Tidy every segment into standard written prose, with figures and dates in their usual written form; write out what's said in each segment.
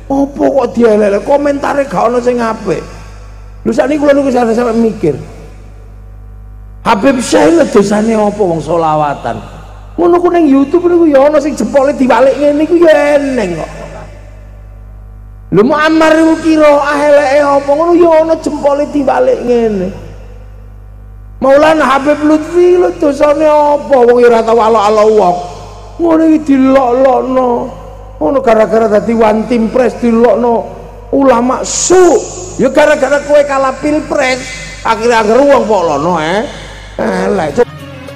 Apa kok dielek? Komentare gak ono sing apik. Lho sakniki kula niku sampe mikir. Habib Syekh lho dosane apa wong selawatan. Ngono ku ning YouTube niku ya ana sing jempole dibalik ngene iku ya eneng kok. Lho Muammar iku kira eleke apa ngono ya ana jempole dibalik ngene. Maulana Habib Lutfi lho dosane apa wong ora tau ala-ala wong. Ngono iki dilok-lokno. Ngono gara-gara dadi one team press dilokno ulama su. Ya gara-gara kowe kalah pilpres akhirnya agar uang kok lono elek.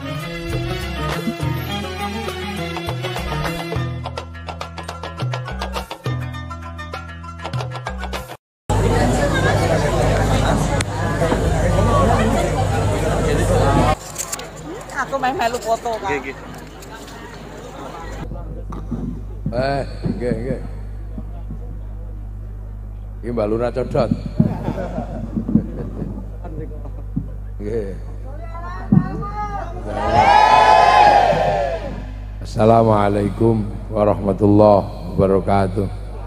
Aku main melu foto kan. Nggih. Iki Mbak Lurah Codot. Nggih. Assalamualaikum warahmatullahi wabarakatuh.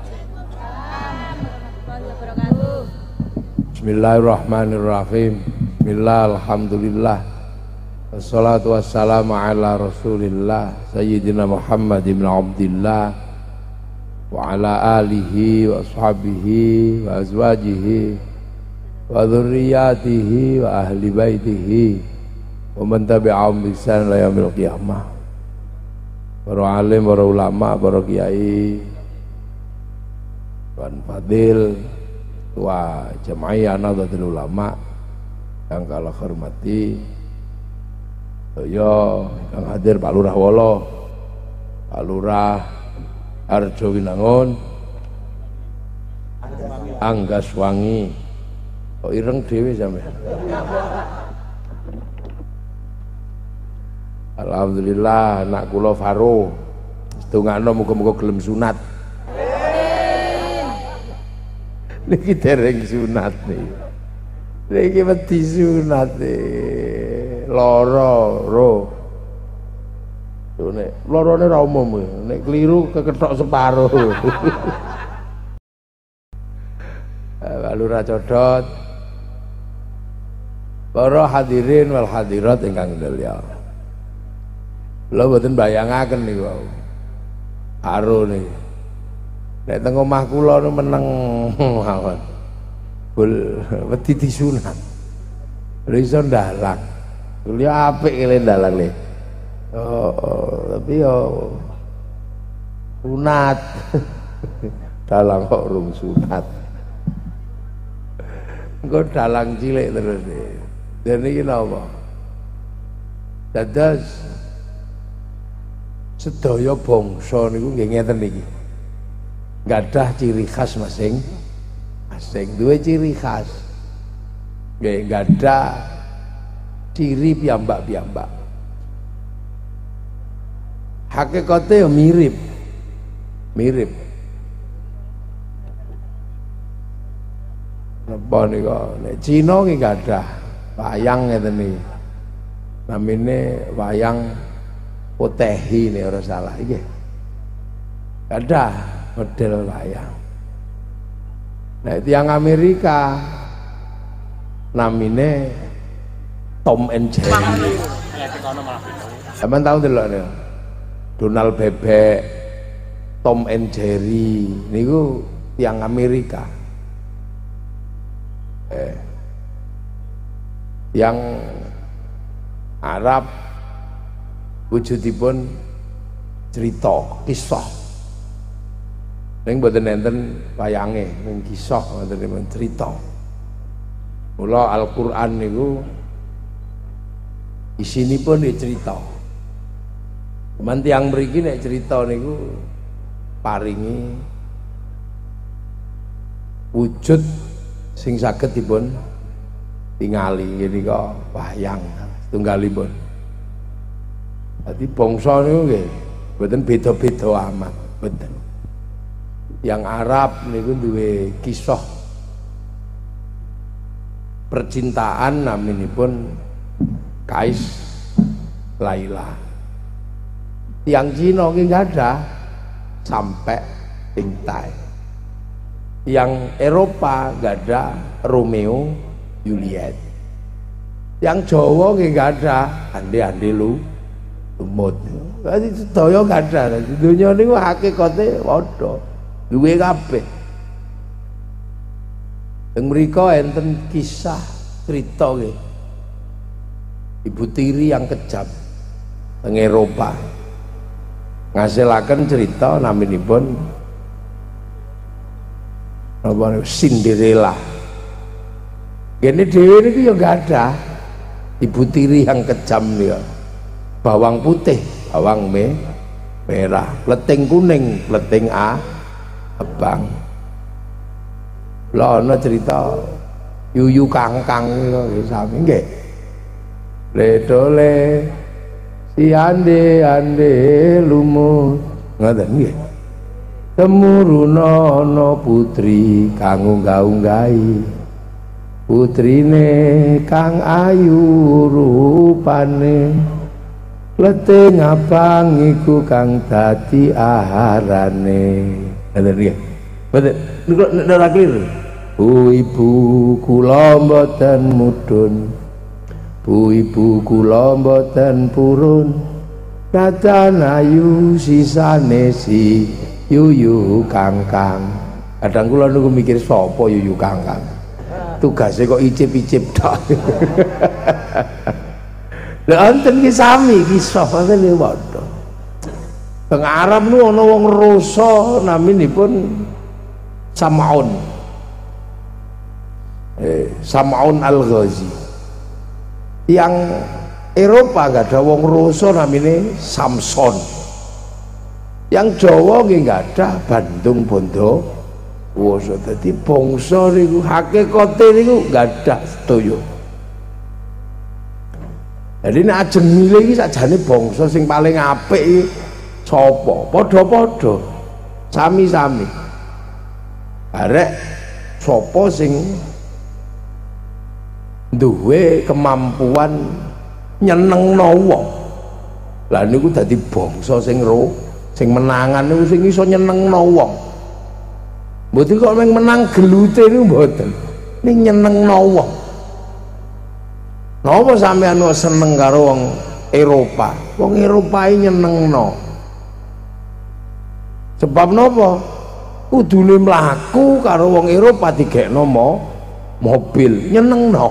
Bismillahirrahmanirrahim. Bismillah, alhamdulillah. Wassalatu wassalamu ala rasulillah Sayyidina Muhammad ibn Abdillah wa ala alihi wa ashabihi wa azwajihi wa dhurriyyatihi wa ahli baitihi wa man tabi'ahum bi ihsan ila yaumil qiyamah. Para alim, para ulama, para kiai, Tuan Fadil, Ketua Jamaah Nahdlatul Ulama yang kala hormati, yang hadir Pak Lurah Wolo, Pak Lurah Arjo Winangun, Anggaswangi, kok ireng dhewe sampean. Alhamdulillah anak kula Faro setungano muga-muga gelem sunat. Niki dereng sunat niki. Niki wedi sunat lara nek larane ra umum nek keliru kekethok separo. Pak Lurah Codot, para hadirin wal hadirat ingkang mulya. Lha mboten bayangaken niku wau. Karo niki. Nek teng omah kula nu meneng mawon. Bul wedi disunat. Lha iso ndalang. Kuliah apik kene ndalang le. Tapi yo sunat. Dalang kok rung sunat. Engko dalang cilik terus. Dan iki napa? Dados sedaya bangsa niku nggih ngeten iki. Gadah ciri khas masing-masing, duwe ciri khas. Nggih gadah ciri piyambak-piyambak. Hakikate yo mirip. Napa nika nek Cina ki gadah wayang ngeten iki. Namine wayang Potehi nek ora salah iki. Gadah model wayang. Nek tiyang Amerika namine Tom and Jerry. Sampeyan tau delok niku. Donald Bebek, Tom and Jerry niku tiyang Amerika. Yang Arab wujudipun cerita, kisah. Ning mboten enten wayange, ning kisah wonten cerita. Mula Al-Qur'an niku isinipun cerita. Cuman tiyang mriki nek cerita niku paringi wujud sing saged dipun tingali ngene kok wayang tunggalipun. Dadi bangsa niku nggih mboten beda-beda amat, mboten. Yang Arab niku duwe kisah percintaan naminipun Kais Laila. Tiang Cina ki gadah sampai Pingtai. Yang Eropa nggak ada Romeo Juliet, yang Jawa nggak ada ande-ande lu lumut. Jadi sedaya nggak ada. Dunia ini hakikatnya waduh duwe kabeh. Yang mereka enten kisah cerita nggih. Ibu tiri yang kejam teng Eropa ngasilaken cerita naminipun apa Cinderella. Gini dewe ini ya nggak ada ibu tiri yang kejam dia, bawang putih, bawang merah, leting kuning, leting abang. Lah ana cerita yuyu kangkang itu sami nggih. Ledole si ande lumut ngoten nggih. Temuruna putri kang unggah-unggahi, putrine kang ayu rupane, leting abang iku kang dadi aharane. Ngoten nggih. Mboten nek ora keliru. Bu ibu kula mboten mudhun, bu ibu kula mboten purun, dadan ayu sisane si yuyu kangkang. Kadang kula niku mikir sapa yuyu kangkang. Tugasnya kok icip-icip tok. Lah enten ki sami kisah ngoten niku padha. Teng Arab niku ana wong rusa naminipun Samaun. Samaun Al-Ghazi. Yang Eropa gak ada wong rusa namine Samson. Yang Jawa nggih gak ada Bandung Bondo. Woso dadi bangsa niku hakikate niku gak ada sedaya. Jadi nek ajeng milih iki sakjane bangsa sing paling apik iki sapa? Padha-padha. Sami-sami. Arek sapa sing duwe kemampuan nyenengno wong. Lah niku dadi bangsa sing menangan niku sing iso nyenengno wong. Mboten kok menang gelute niku mboten. Ning nyenengno wong. Napa sampean seneng karo wong Eropa? Wong Eropa iki nyenengno. Sebab napa? Kudune mlaku karo wong Eropa digekno mobil, nyenengno.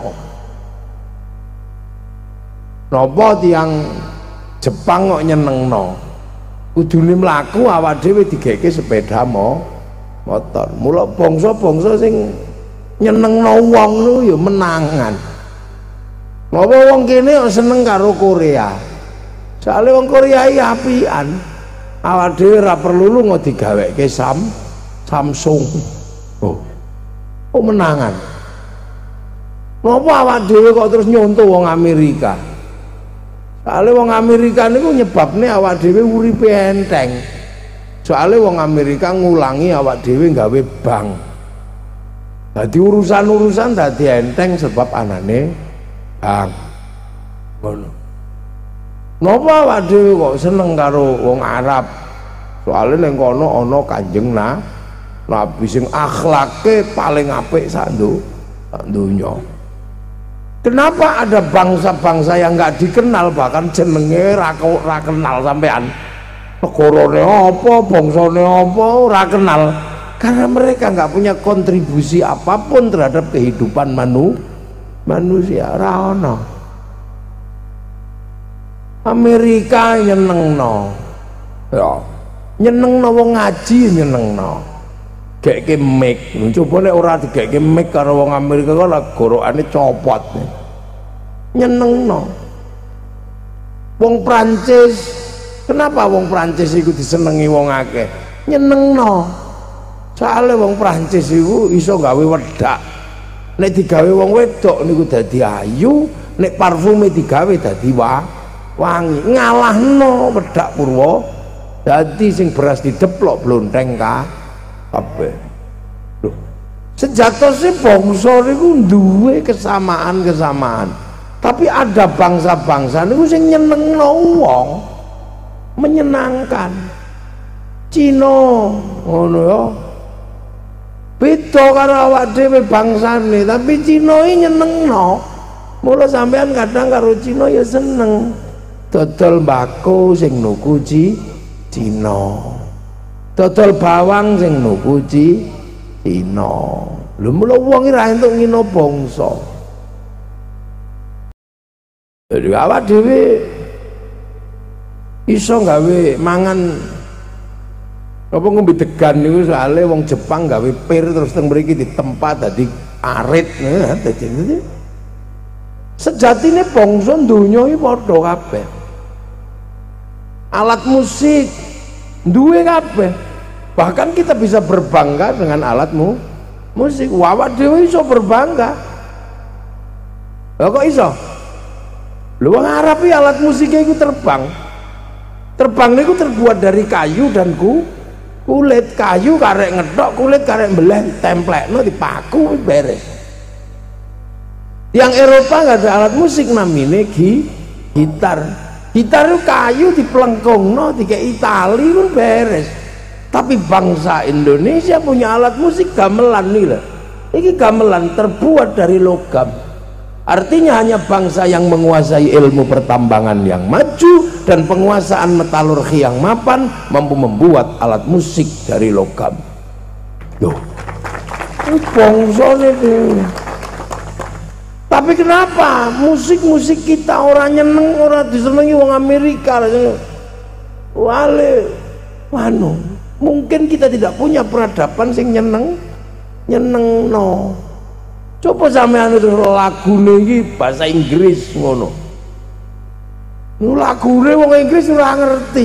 Napa tiyang Jepang kok nyenengno? Kudune mlaku awak dhewe digeke sepeda motor. Mula bangsa-bangsa sing nyenengno wong niku ya menangan. Napa wong kene kok seneng karo Korea? Soale wong Korea iki apian. Awak dhewe ora perlu lunga digaweke Samsung. Oh menangan. Napa awak dhewe kok terus nyontoh wong Amerika? Soale wong Amerika niku nyebabne awak dhewe uripe enteng. Soale wong Amerika ngulangi awak dhewe gawe bank. Dadi urusan-urusan dadi enteng sebab anane bank. Ngono. Napa awak dhewe kok seneng karo wong Arab? Soale ning kono ana Kanjeng Nabi sing akhlake paling apik sak donya. Kenapa ada bangsa-bangsa yang nggak dikenal bahkan jenenge ra kenal sampean? Negarane apa, bangsane apa ora kenal. Karena mereka nggak punya kontribusi apapun terhadap kehidupan manusia. Ora ono. Amerika nyenengno. Ya. Nyenengno wong ngaji nyenengno. Geke mic, coba nek ora digeke mic karo wong Amerika kok lah gorokane copot. Nyenengno. Wong Prancis, kenapa wong Prancis iku disenengi wong akeh? Nyenengno. Soale wong Prancis iku iso gawe wedak. Nek digawe wong wedok niku dadi ayu, nek parfume digawe dadi wangi. Ngalahno wedak Purwa. Dadi sing beras dideplok blonteng kabeh. Lho, sejatosnya bangsa niku duwe kesamaan. Tapi ada bangsa-bangsa niku sing nyenengno wong, menyenangkan. Cina ngono ya. Beda karo awak dhewe bangsane, tapi Cina iki nyenengno. Mula sampean kadang karo Cina ya seneng. Dodol mbako sing nuku Cina. Dodol bawang sing nuku Cina. Lho mula wong iki ra entuk ngina bangsa. Jadi awak dhewe iso gawe mangan apa ngombe degan niku soalé wong Jepang gawe pir terus teng mriki ditempa dadi arit. Dadi sejatine bangsa donya iki padha kabeh. Alat musik duwe kabeh. Bahkan kita bisa berbangga dengan alat musik. Awak dhewe iso berbangga. Lah kok iso? Lho wong Arab iki alat musiknya iku terbang. Terbang niku terbuat dari kayu dan kulit. Kayu karek ngedok, kulit karek mbeleh, templekno dipaku beres. Yang Eropa nggak ada alat musik namine gitar. Gitar itu kayu dipelengkungno, dikei tali pun beres. Tapi bangsa Indonesia punya alat musik gamelan nih lah. Ini gamelan terbuat dari logam. Artinya hanya bangsa yang menguasai ilmu pertambangan yang maju dan penguasaan metalurgi yang mapan mampu membuat alat musik dari logam. Loh, ini bangsa nih. Tapi kenapa musik-musik kita orang nyeneng, orang disenengi wong Amerika? Wale, wano. Mungkin kita tidak punya peradaban sing nyeneng no. Coba sampean itu lagune iki bahasa Inggris ngono. Lagune wong Inggris ora ngerti.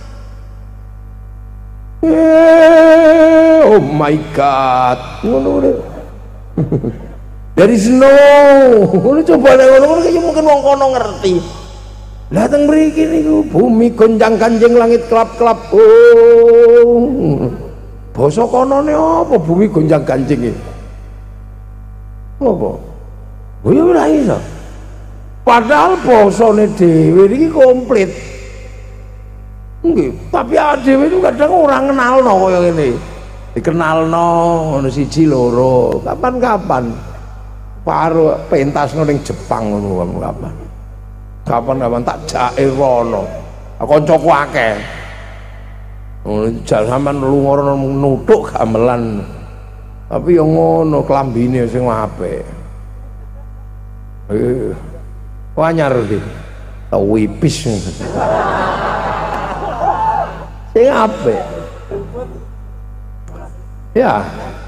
Oh my god. Ngono. Dari snow. Ngono coba nek ngono kaya mungkin wong kono ngerti. Lah teng mriki niku bumi gonjang-ganjing langit kelap-kelap. Oh. Basa konone apa bumi gonjang-ganjing iki? Apa? Oh ya ora iso. Padahal basane dhewe iki komplit. Nggih, tapi awake dhewe itu kadang ora kenalno kaya ngene. Dikenalno ngono siji loro, kapan-kapan. Paro pentasno ning Jepang ngono kapan. Kapan-kapan tak jake rono. Kancaku akeh. Ngono jal sampean lunga nuthuk gamelan. Tapi yang ngono klambine sing apik. Anyar iki. Wipis. Sing apik. Ya.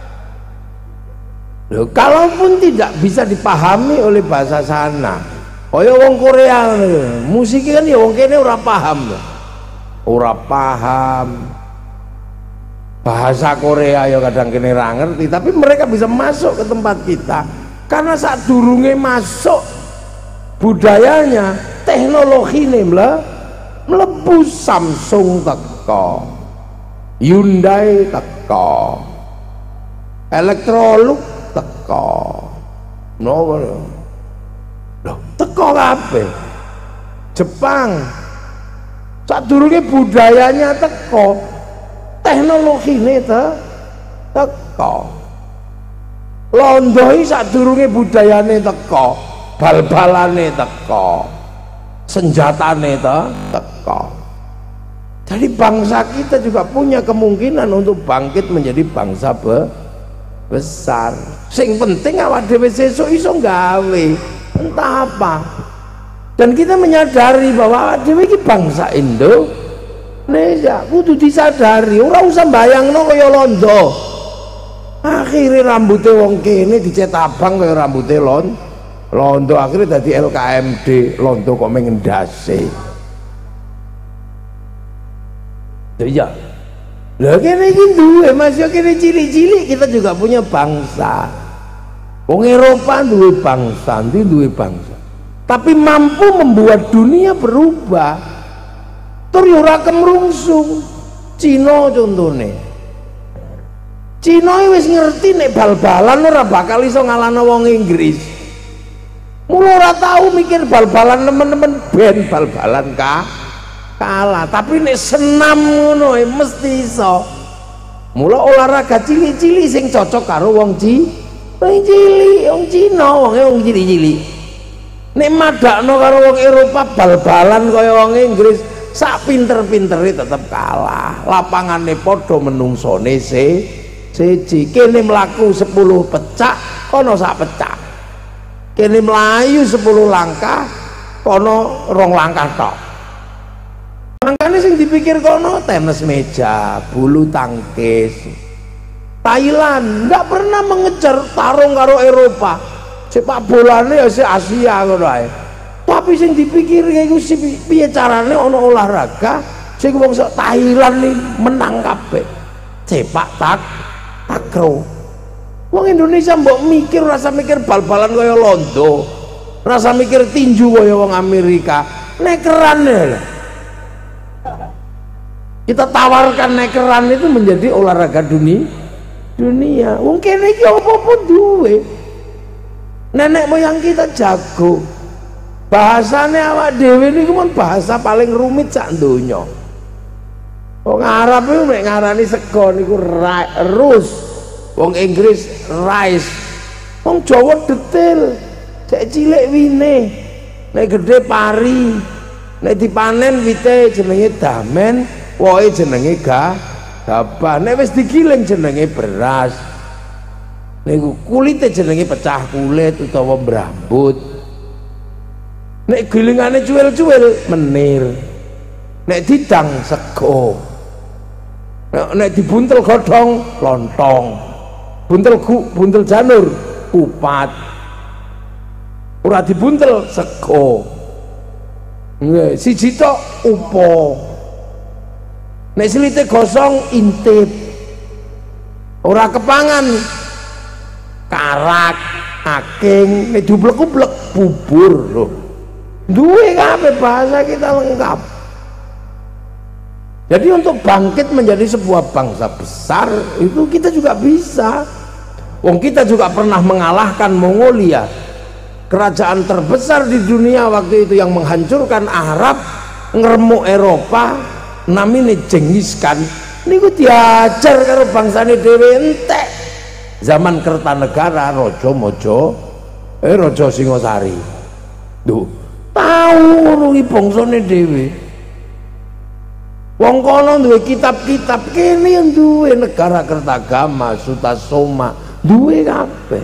Loh, kalaupun tidak bisa dipahami oleh bahasa sana, kaya wong Korea musik kan ya wong kene ora paham. Ora paham. Bahasa Korea ya kadang kene ra ngerti, tapi mereka bisa masuk ke tempat kita karena saat durunge masuk budayanya, teknologine mlebu. Samsung teko, Hyundai teko, Electrolux teko, nopo lho teko kabeh. Jepang sadurunge budayanya teko, teknologine teko. Londo iki sadurunge budayane teko, bal-balane teko, senjatane teko. Jadi bangsa kita juga punya kemungkinan untuk bangkit menjadi bangsa besar. Sing penting awak dhewe sesuk iso gawe entah apa. Dan kita menyadari bahwa awak dhewe iki bangsa Indonesia, kudu disadari, ora usah bayangno kaya londo. Akhire rambute wong kene dicet abang kaya rambute londo, akhirnya dadi LKMD, londo kok mengendase. Ya. Lah kene iki duwe Mas, yo kene cilik-cilik kita juga punya bangsa. Wong Eropa duwe bangsa, duwe bangsa. Tapi mampu membuat dunia berubah. Tur yo ora kemrungsung. Cina contone. Cina wis ngerti nek bal-balan ora bakal iso ngalahno wong Inggris. Mula ora tahu mikir bal-balan temen-temen ben bal-balan kalah, tapi nek senam ngono mesti iso. Mula olahraga cilik-cilik sing cocok karo wong cilik, wong Cina, wong cilik-cilik. Nek madakno karo wong Eropa bal-balan kaya wong Inggris, sak pinter-pintere tetep kalah. Lapangane padha menungsone siji. Kene mlaku 10 pecak, kono sak pecak. Kene mlayu 10 langkah, kono 2 langkah tok. Makanya sing dipikir kono tenis meja, bulu tangkis. Thailand nggak pernah mengejar tarung karo Eropa. Sepak bolane ya si Asia ngono ae. Tapi sing dipikir iku piye carane ana olahraga sing wong sak Thailand iki menang kabeh. Sepak takraw. Wong Indonesia mbok mikir rasa mikir bal-balan kaya londo. Rasa mikir tinju kaya wong Amerika. Nekeran ya. Kita tawarkan nekeran itu menjadi olahraga dunia. Wong kene iki apa-apa duwe. Nenek moyang kita jago. Bahasane awak dhewe niku mon bahasa paling rumit sak donya. Wong Arab iku nek ngarani sego niku rus. Wong Inggris rice. Wong Jawa detail. Cek cilik wine. Nek gedhe pari. Nek dipanen wite jenenge damen. Wohe jenenge gabah, nek wis digiling jenenge beras. Niku kulite jenenge pecah kulit utawa brambut. Nek gilingane cuwil-cuwil menir. Nek didang sego. Nek dibuntel godhong lontong. Buntel janur kupat. Ora dibuntel sego. Nggih, siji tok upo. Nek silite gosong intip. Ora kepangan karak, aking, nek dublek-ublek bubur lho. Duwe kabeh bahasa kita lengkap. Jadi untuk bangkit menjadi sebuah bangsa besar itu kita juga bisa. Wong kita juga pernah mengalahkan Mongolia, kerajaan terbesar di dunia waktu itu yang menghancurkan Arab, ngeremuk Eropa. Namine Genghis Khan niku diajar karo bangsane dhewe entek zaman Kertanegara Raja Singosari. Duh, tahu ngono iki bangsane dhewe. Wong kono duwe kitab-kitab, kene yang duwe Negara Kertagama, Sutasoma, duwe kabeh.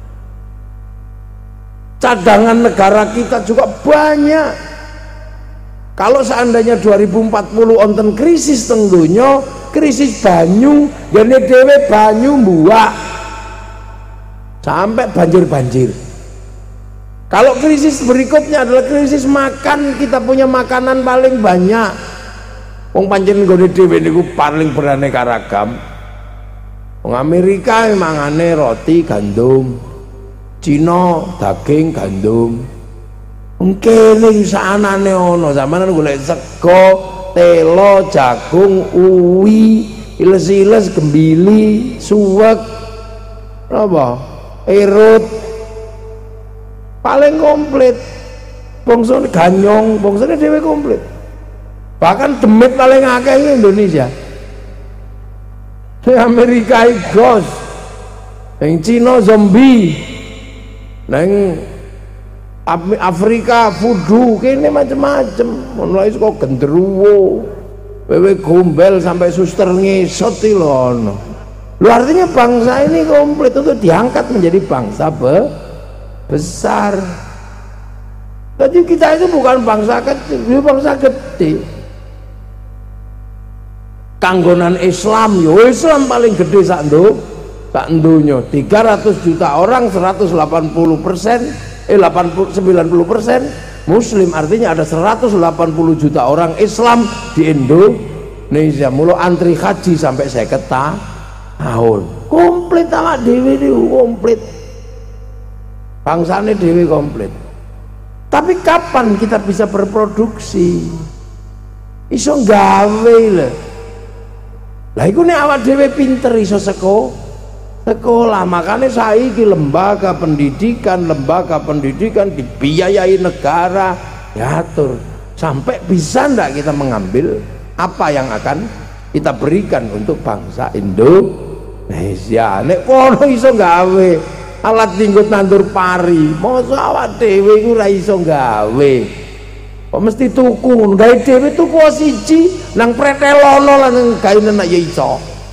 Cadangan negara kita juga banyak. Kalau seandainya 2040 onten krisis teng donya, krisis banyu, gene dhewe banyu mbuak sampai banjir. Kalau krisis berikutnya adalah krisis makan, kita punya makanan paling banyak. Wong pancen nggone dhewe niku paling beraneka ragam. Wong Amerika mangane roti gandum, Cina daging gandum. Kene saanane ana zamanan golek sego, telo, jagung, uwi, iles-iles, gembili, suwek, apa? Erut. Paling komplit. Bangsane ganyong, bangsane dhewe komplit. Bahkan demit paling akeh ing Indonesia. Di Amerika gos. Ning Cina zombie. Neng Afrika fudu, kene macem-macem. Mulai kok genderuwo, wewe gombel sampai suster ngesot iki lho ono. Lu artinya bangsa ini komplit untuk diangkat menjadi bangsa besar. Jadi kita itu bukan bangsa kecil, bangsa gede. Kanggonan Islam, yo Islam paling gede sak donya. 300 juta orang, 90% Muslim, artinya ada 180 juta orang Islam di Indonesia. Mulu antri haji sampai 50 tahun. Komplit awak dhewe niku komplit. Bangsane dhewe komplit. Tapi kapan kita bisa berproduksi? Iso gawe lho. Lah iku nek awak dhewe pinter iso sekolah, makanya saiki lembaga pendidikan dibiayai negara, diatur sampai bisa ndak kita mengambil apa yang akan kita berikan untuk bangsa Indonesia. Nek kono iso gawe alat tinggo tandur pari, mosok awak dhewe iku ora iso gawe. Kok mesti tuku, gawe dhewe tuku siji nang pretelono lan gawe nenek ya iso.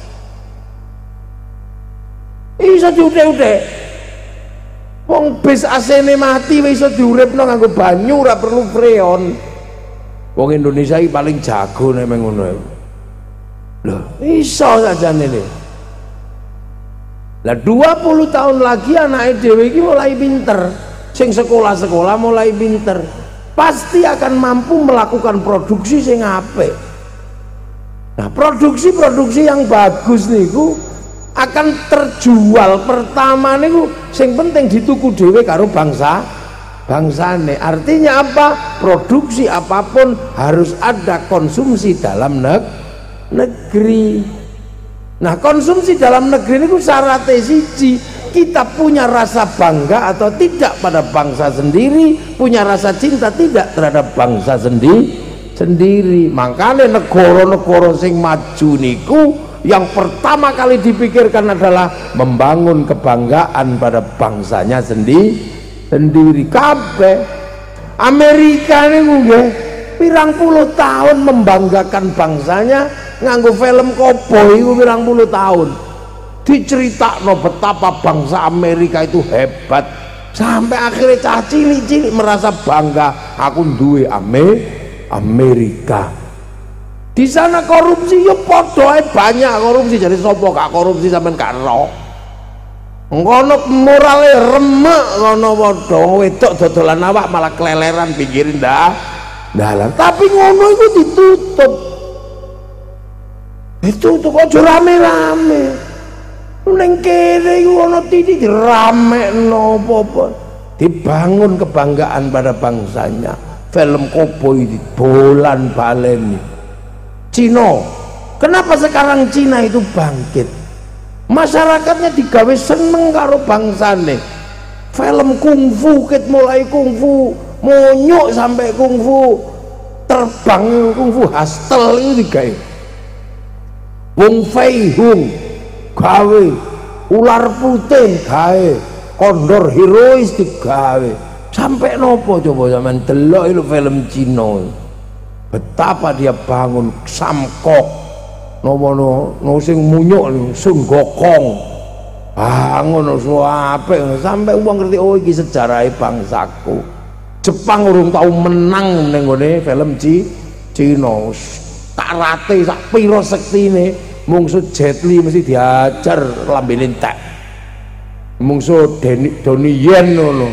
Iso diutek-utek. Wong bis AC-ne mati wis iso diuripno nganggo banyu, ora perlu freon. Wong Indonesia iki paling jago nek ngono. Loh, iso sajane ne. Lah 20 tahun lagi anake dhewe iki mulai pinter. Sing sekolah-sekolah mulai pinter. Pasti akan mampu melakukan produksi sing apik. Nah, produksi yang bagus niku akan terjual. Pertama niku sing penting dituku dhewe karo bangsane. Artinya apa? Produksi apapun harus ada konsumsi dalam negeri. Nah, konsumsi dalam negeri itu syaratnya siji, kita punya rasa bangga atau tidak pada bangsa sendiri, punya rasa cinta tidak terhadap bangsa sendiri. Makanya negara-negara sing maju niku yang pertama kali dipikirkan adalah membangun kebanggaan pada bangsanya sendiri. Kabeh Amerika niku nggih pirang puluh tahun membanggakan bangsanya nganggo film koboi iku pirang puluh tahun. Diceritakno betapa bangsa Amerika itu hebat sampai akhirnya cah cilik-cilik merasa bangga, aku duwe Amerika. Di sana korupsi ya padha banyak korupsi, jadi sapa gak korupsi sampean gak ero. Ngono morale remek ngono padha wedok dodolan awak malah keleleran pinggirin dalan. Tapi ngono iku ditutup. Itu kok aja rame-rame. Neng kene iku ana titik diramekno apa-apa. Dibangun kebanggaan pada bangsanya. Film koboi bolan baleni. Cina. Kenapa sekarang Cina itu bangkit? Masyarakatnya digawe seneng karo bangsane. Film kungfu ket mulai kungfu monyok sampai kungfu terbang, kungfu hustle itu digawe. Wong Fei Hung gawe, ular putih gawe, kondor herois digawe. Sampai nopo coba sampean delok itu film Cina. Betapa dia bangun Samkok. No sing munyuk Sun Gokong bangun apik sampai wong ngerti oh iki sejarah bangsaku. Jepang urung tau menang ning ngene film Cina. Karate sak pira sektine mungsuh Jet Li mesti diajar lambene entek. Mungsuh Donnie Yen ngono.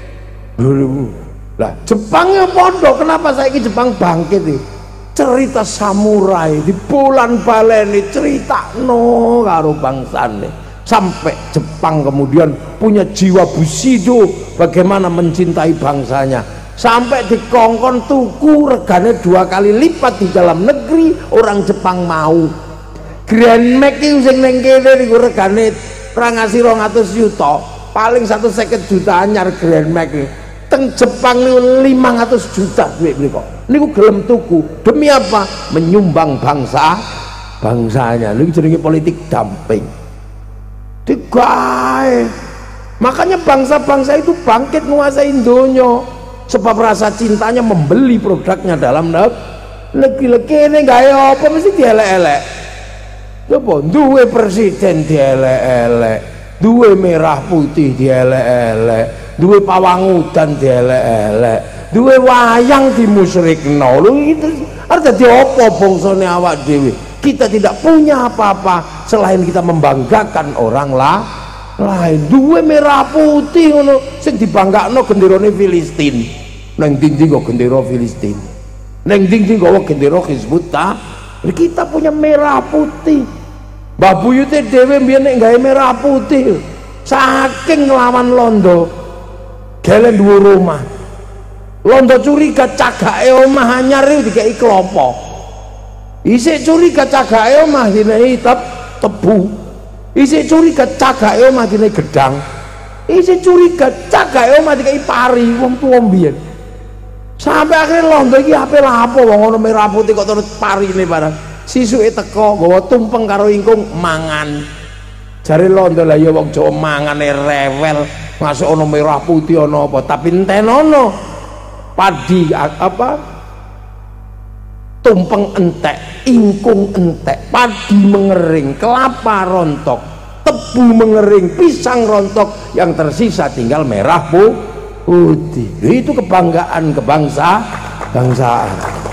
Lah Jepang ya padha, kenapa saiki Jepang bangkit iki? Cerita samurai di bulan baleni critakno karo bangsane sampai Jepang kemudian punya jiwa bushido, bagaimana mencintai bangsanya sampai dikongkon tuku regane 2 kali lipat di dalam negeri. Orang Jepang mau Grand Max itu sing ning kene niku regane ora ngasih 200 juta, paling 150 juta anyar Grand Max teng Jepang niku 500 juta duit mriko niku gelem tuku. Demi apa? Menyumbang bangsanya. Niku jenenge politik dumping. Digawe. Makanya bangsa-bangsa itu bangkit menguasai dunia sebab rasa cintanya membeli produknya dalam negeri. Kene gawe apa mesti dielek-elek. Coba duwe presiden dielek-elek, duwe merah putih dielek-elek, duwe pawang udan dielek-elek, duwe wayang dimusyrikno. Lho itu arep dadi apa bangsane awak dhewe? Kita tidak punya apa-apa selain kita membanggakan orang lain. Duwe merah putih ngono sing dibanggakno genderane Filistin. Nang dinding kok gendera Filistin. Nang dinding kok gendera Hizbut Tahrir. Kita punya merah putih. Mbah buyute dhewe mbiyen nek gawe merah putih saking nglawan londo. Gelen dhuwur rumah. Londo curiga cagake omah anyar iki dikeki klopo. Isik curiga cagake omah dinehi tebu. Isik curiga cagake omah dinehi gedang. Isik curiga cagake omah dikeki pari wong tuwa mbiyen. Sampai akhirnya londo iki ape lapo wong ana merah putih kok terus parine barang. sisuke teko nggawa tumpeng karo ingkung mangan. Jare londo lah ya wong Jawa mangane rewel, masuk ono merah putih ono apa, tapi enten ono padi apa tumpeng entek, ingkung entek, padi mengering, kelapa rontok, tebu mengering, pisang rontok, yang tersisa tinggal merah putih. Itu kebanggaan bangsaan.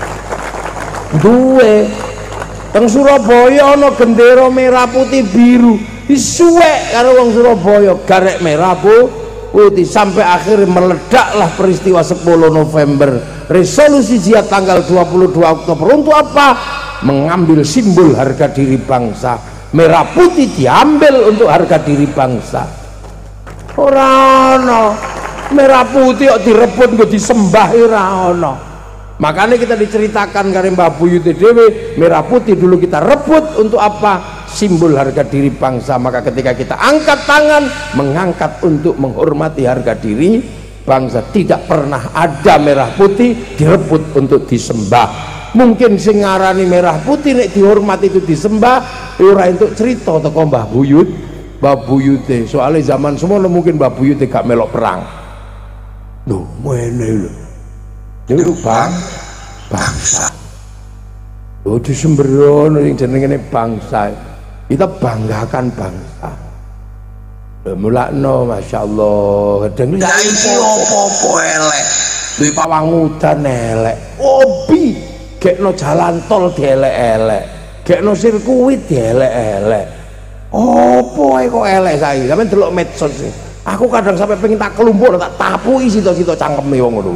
Duwe teng Surabaya ana gendera merah putih biru, disuwek karo wong Surabaya garek merah putih sampai akhirnya meledaklah peristiwa 10 November, resolusi jihad tanggal 22 Oktober. Untuk apa? Mengambil simbol harga diri bangsa. Merah putih diambil untuk harga diri bangsa. Ora ana merah putih kok direbut kok disembah ora ana. Makanya kita diceritakan karo Mbah Buyute dhewe, merah putih dulu kita rebut untuk apa? Simbol harga diri bangsa. Maka ketika kita angkat tangan mengangkat untuk menghormati harga diri bangsa, tidak pernah ada merah putih direbut untuk disembah. Mungkin sing ngarani merah putih nek dihormati itu disembah ora entuk cerita teko Mbah Buyute. Soalnya zaman semono mungkin Mbah Buyute gak melok perang. Lho, ngene lho. Itu bangsa. Oh, disembrono yang jenenge bangsa. Kita banggakan bangsa. Mulakno masyaallah. Gedeng iki opo-opo elek. Duwe pawang udan elek. Obi gekno jalan tol dielek-elek. Gekno sirkuit dielek-elek. Opo ae kok elek saiki? Sampeyan delok medsos. Aku kadang sampai pengen tak kelumpuk tak tapuki sito-sito cangkeme wong ngono.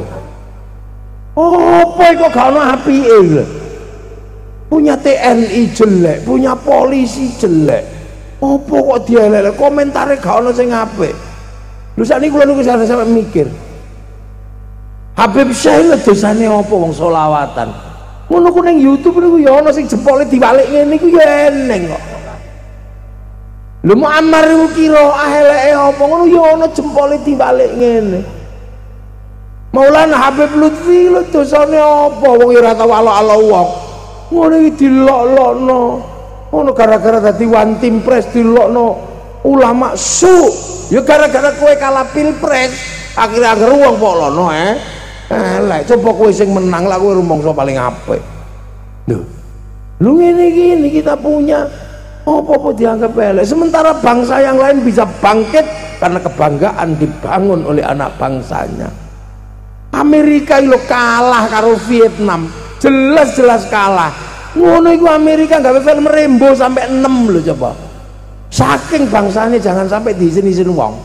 Apa kok gak ono apike lho. Punya TNI jelek, punya polisi jelek. Apa kok dielek? Komentare gak ono sing apik. Lho sakniki kula niku sampe mikir. Habib Syekh lho dosane apa wong selawatan. Ngono ku ning YouTube niku ya ono sing jempole diwalik ngene iku ya eneng kok. Lho Muammar iku kira eleke apa ngono ya ono jempole diwalik ngene. Maulana Habib Lutfi lho dosane apa wong ora tau ala-ala wong. Ngono iki dilok-lokno. Ngono gara-gara dadi one team press dilokno ulama su. Ya gara-gara kowe kalah pilpres, akhirnya agar wong kok lono elek. Coba kowe sing menang lah kowe rumangsa paling apik. Lho. Lu ngene gini kita punya apa-apa dianggap elek. Sementara bangsa yang lain bisa bangkit karena kebanggaan dibangun oleh anak bangsanya. Amerika itu kalah karo Vietnam, jelas-jelas kalah. Ngono iku Amerika gawe film Rambo sampai 6 lho coba. Saking bangsanya jangan sampai diizin-izin wong.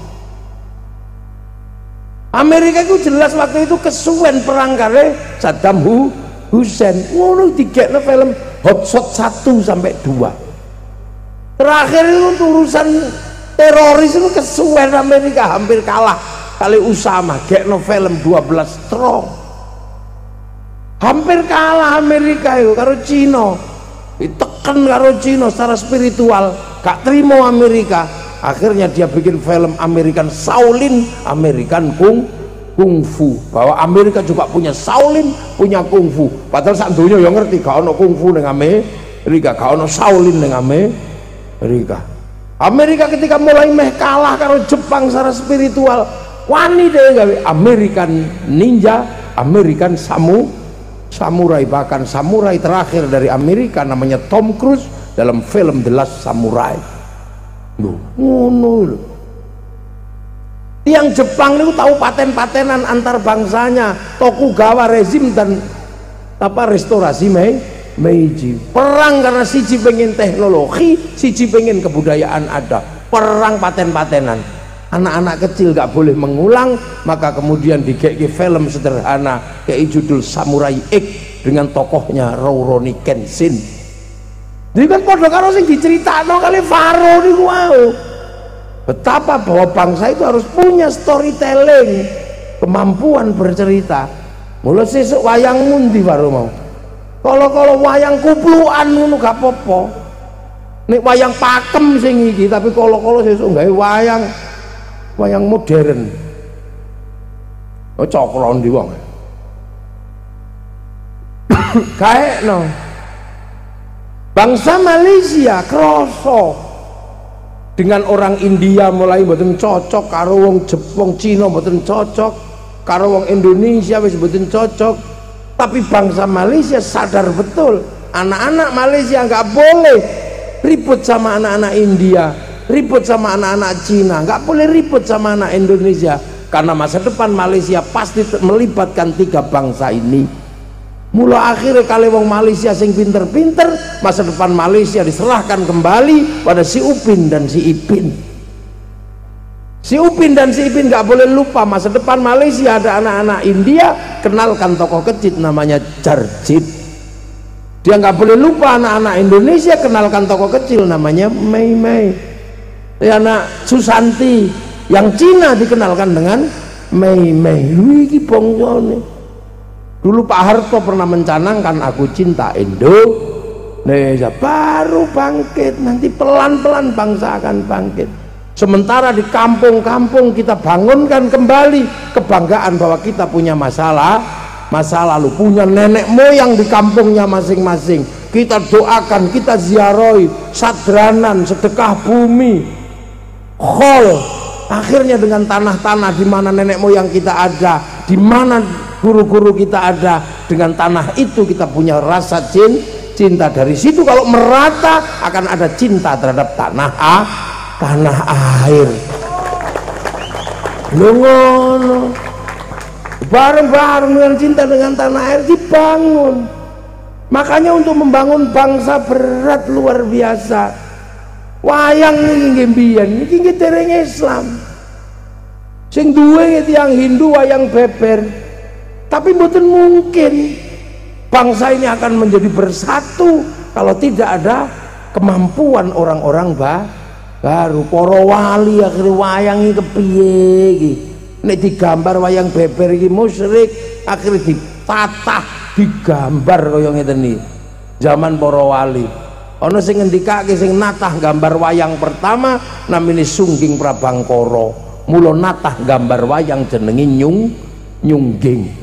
Amerika itu jelas waktu itu kesuwen perang karo Saddam Hussein. Ngono digekno film Hot Shot 1 sampai 2. Terakhir itu urusan teroris itu kesuwen Amerika hampir kalah kali Usama, gekno film 12 Strong. Hampir kalah Amerika itu karo Cina. Ditekan karo Cina secara spiritual, gak terima Amerika. Akhirnya dia bikin film American Shaolin, American Kung Fu. Bahwa Amerika juga punya Shaolin, punya Kung Fu. Padahal sak donya ya ngerti gak ono Kung Fu ning Amerika, gak ono Shaolin ning Amerika. Amerika ketika mulai meh kalah karo Jepang secara spiritual, wani deh gawe American Ninja, American Samurai. Bahkan samurai terakhir dari Amerika namanya Tom Cruise dalam film The Last Samurai. Ngono lho. Tiang Jepang itu tahu paten-patenan antar bangsanya, Tokugawa rezim dan restorasi Meiji. Perang karena siji pengen teknologi, siji pengen kebudayaan ada. Perang paten-patenan. Anak-anak kecil gak boleh mengulang, maka kemudian digeki film sederhana kayak judul Samurai X dengan tokohnya Rurouni Kenshin. Jadi kan padha karo sing diceritakno kali Faro niku wae. Betapa bahwa bangsa itu harus punya storytelling, kemampuan bercerita. Mula sesuk wayang mundi Faro mau. Kalau wayang kuplukan ngono gak apa-apa. Nek wayang pakem sing iki, tapi kalau sesuk gawe wayang modern. Oh coklon di wong. Kae no. Bangsa Malaysia kroso dengan orang India mulai mboten cocok, karo wong Cina mboten cocok, karo wong Indonesia wis mboten cocok. Tapi bangsa Malaysia sadar betul, anak-anak Malaysia nggak boleh ribut sama anak-anak India, ribut sama anak-anak Cina, nggak boleh ribut sama anak Indonesia, karena masa depan Malaysia pasti melibatkan tiga bangsa ini. Mula akhirnya kali wong Malaysia sing pinter-pinter, masa depan Malaysia diserahkan kembali pada si Upin dan si Ipin. Si Upin dan si Ipin nggak boleh lupa masa depan Malaysia ada anak-anak India, kenalkan tokoh kecil namanya Jarjit. Dia nggak boleh lupa anak-anak Indonesia, kenalkan tokoh kecil namanya Mei Mei. Ya, anak Susanti yang Cina dikenalkan dengan Mei Mei. Wih, bongsone. Dulu Pak Harto pernah mencanangkan aku cinta Indonesia, baru bangkit, nanti pelan-pelan bangsa akan bangkit. Sementara di kampung-kampung kita bangunkan kembali kebanggaan bahwa kita punya masa lalu, punya nenek moyang di kampungnya masing-masing. Kita doakan, kita ziarahi, sadranan, sedekah bumi, khol. Akhirnya dengan tanah-tanah di mana nenek moyang kita ada, di mana guru-guru kita ada, dengan tanah itu kita punya rasa cinta. Dari situ kalau merata akan ada cinta terhadap tanah air. Ngono bareng-bareng dengan cinta dengan tanah air dibangun. Makanya untuk membangun bangsa berat luar biasa. Wayang ini mbiyen iki dereng Islam, sing duwe tiyang Hindu wayang beber. Tapi mboten mungkin bangsa ini akan menjadi bersatu kalau tidak ada kemampuan orang-orang baru. Para wali akhirnya wayang iki kepiye iki, nek digambar wayang beber iki musyrik, akhirnya ditatah digambar kaya ngeten iki. Zaman para wali ana sing ngendikake sing natah gambar wayang pertama namine Sungging Prabangkara, mula natah gambar wayang jenenge Nyungging.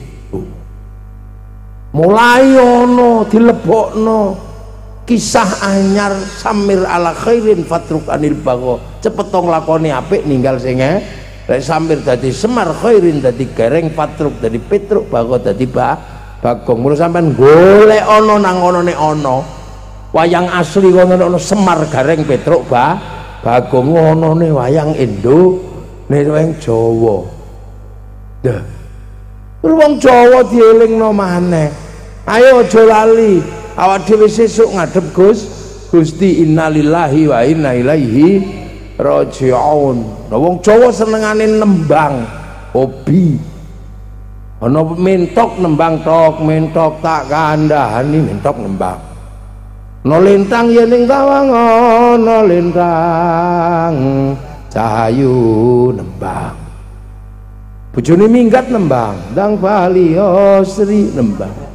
Mulai ono dilebokno kisah anyar samir ala khairin fatruk anil bago, cepet tong lakoni apik ninggal sing lek samir dadi semar khairin dadi gereng, fatruk dadi petruk, bago dadi bagong. Mula sampean golek ono nang ono nek ono wayang asli kono ono semar gareng petruk bagong, ono ne wayang Indo nek wayang Jawa. Dah wong Jawa dielingno maneh. Ayo aja lali, awak dhewe sesuk ngadep Gusti, innalillahi wa inna ilaihi raji'un. Nah, wong Jawa senengane nembang, hobi. Ana mentok nembang tok, mentok tak kandhani mentok nembang. No lintang yen ning tawang ana lintang, cahayu nembang. Bojone minggat nembang, ndang bali Sri nembang.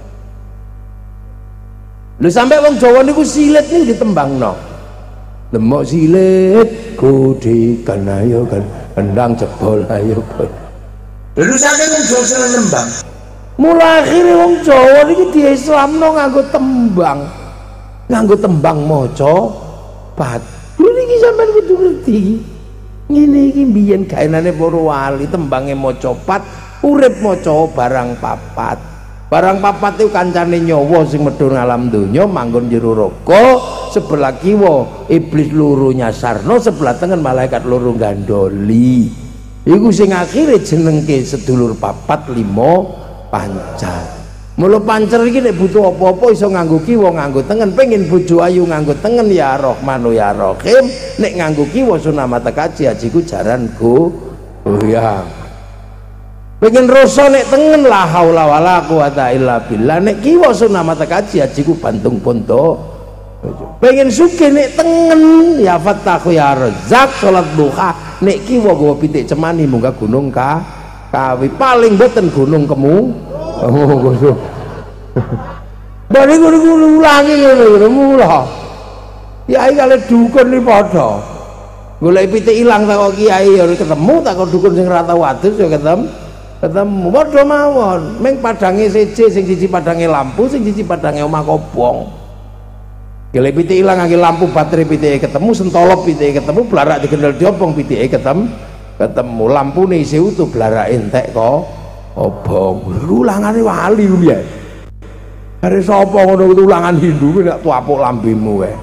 Lho sampai wong Jawa niku silit niku ditembangno. Lemok silit kudikan ayo kan endang jebol ayo. Lho sampai wong Jawa seneng nembang. Mula akhire wong Jawa niki diislamno nganggo tembang. Nganggo tembang maca pat. Lho niki sampean kudu ngerti. Ngene iki mbiyen gaenane para wali tembange maca pat, urip maca barang papat. Barang papat itu kancane nyawa sing medhun alam donya manggon jero raga, sebelah kiwa iblis loro nyasarno, sebelah tengen malaikat loro gandoli. Iku sing akhire jenengke sedulur papat limo pancar. Mula pancer iki nek butuh apa-apa iso nganggo kiwa nganggo tengen, pengin bojo ayu nganggo tengen ya Rahmanu ya Rahim, nek nganggo kiwa sunamata kaji ajiku jaran goyang. Pengen rasa nek tengen la haula wala quwata illa billah, nek kiwa sunamata kaji ajiku bantung ponto. Pengen sugih nek tengen ya Fattahu ya Razzaq salat duha, nek kiwa gawa pitik cemani munggah gunung kawi, paling boten gunung gunung. Bari guru ulangi ngono mula. Kiai kali dukun iki padha. Golek pitik ilang tak kok kiai ya ketemu, tak kok dukun sing ra tau adus ya ketemu padha mawon. Ming padange seje, sing siji padange lampu, sing siji padange omah kobong. Gile pitike ilang ngangge lampu baterai pitike ketemu, sentolop pitike ketemu, blarak digendel diobong pitike ketemu lampune isih utuh, blarake entek kok obong. Ulangane wali kuwi ya. Are sapa ngono ulangan Hindu kuwi nek tuapuk lambemu wae.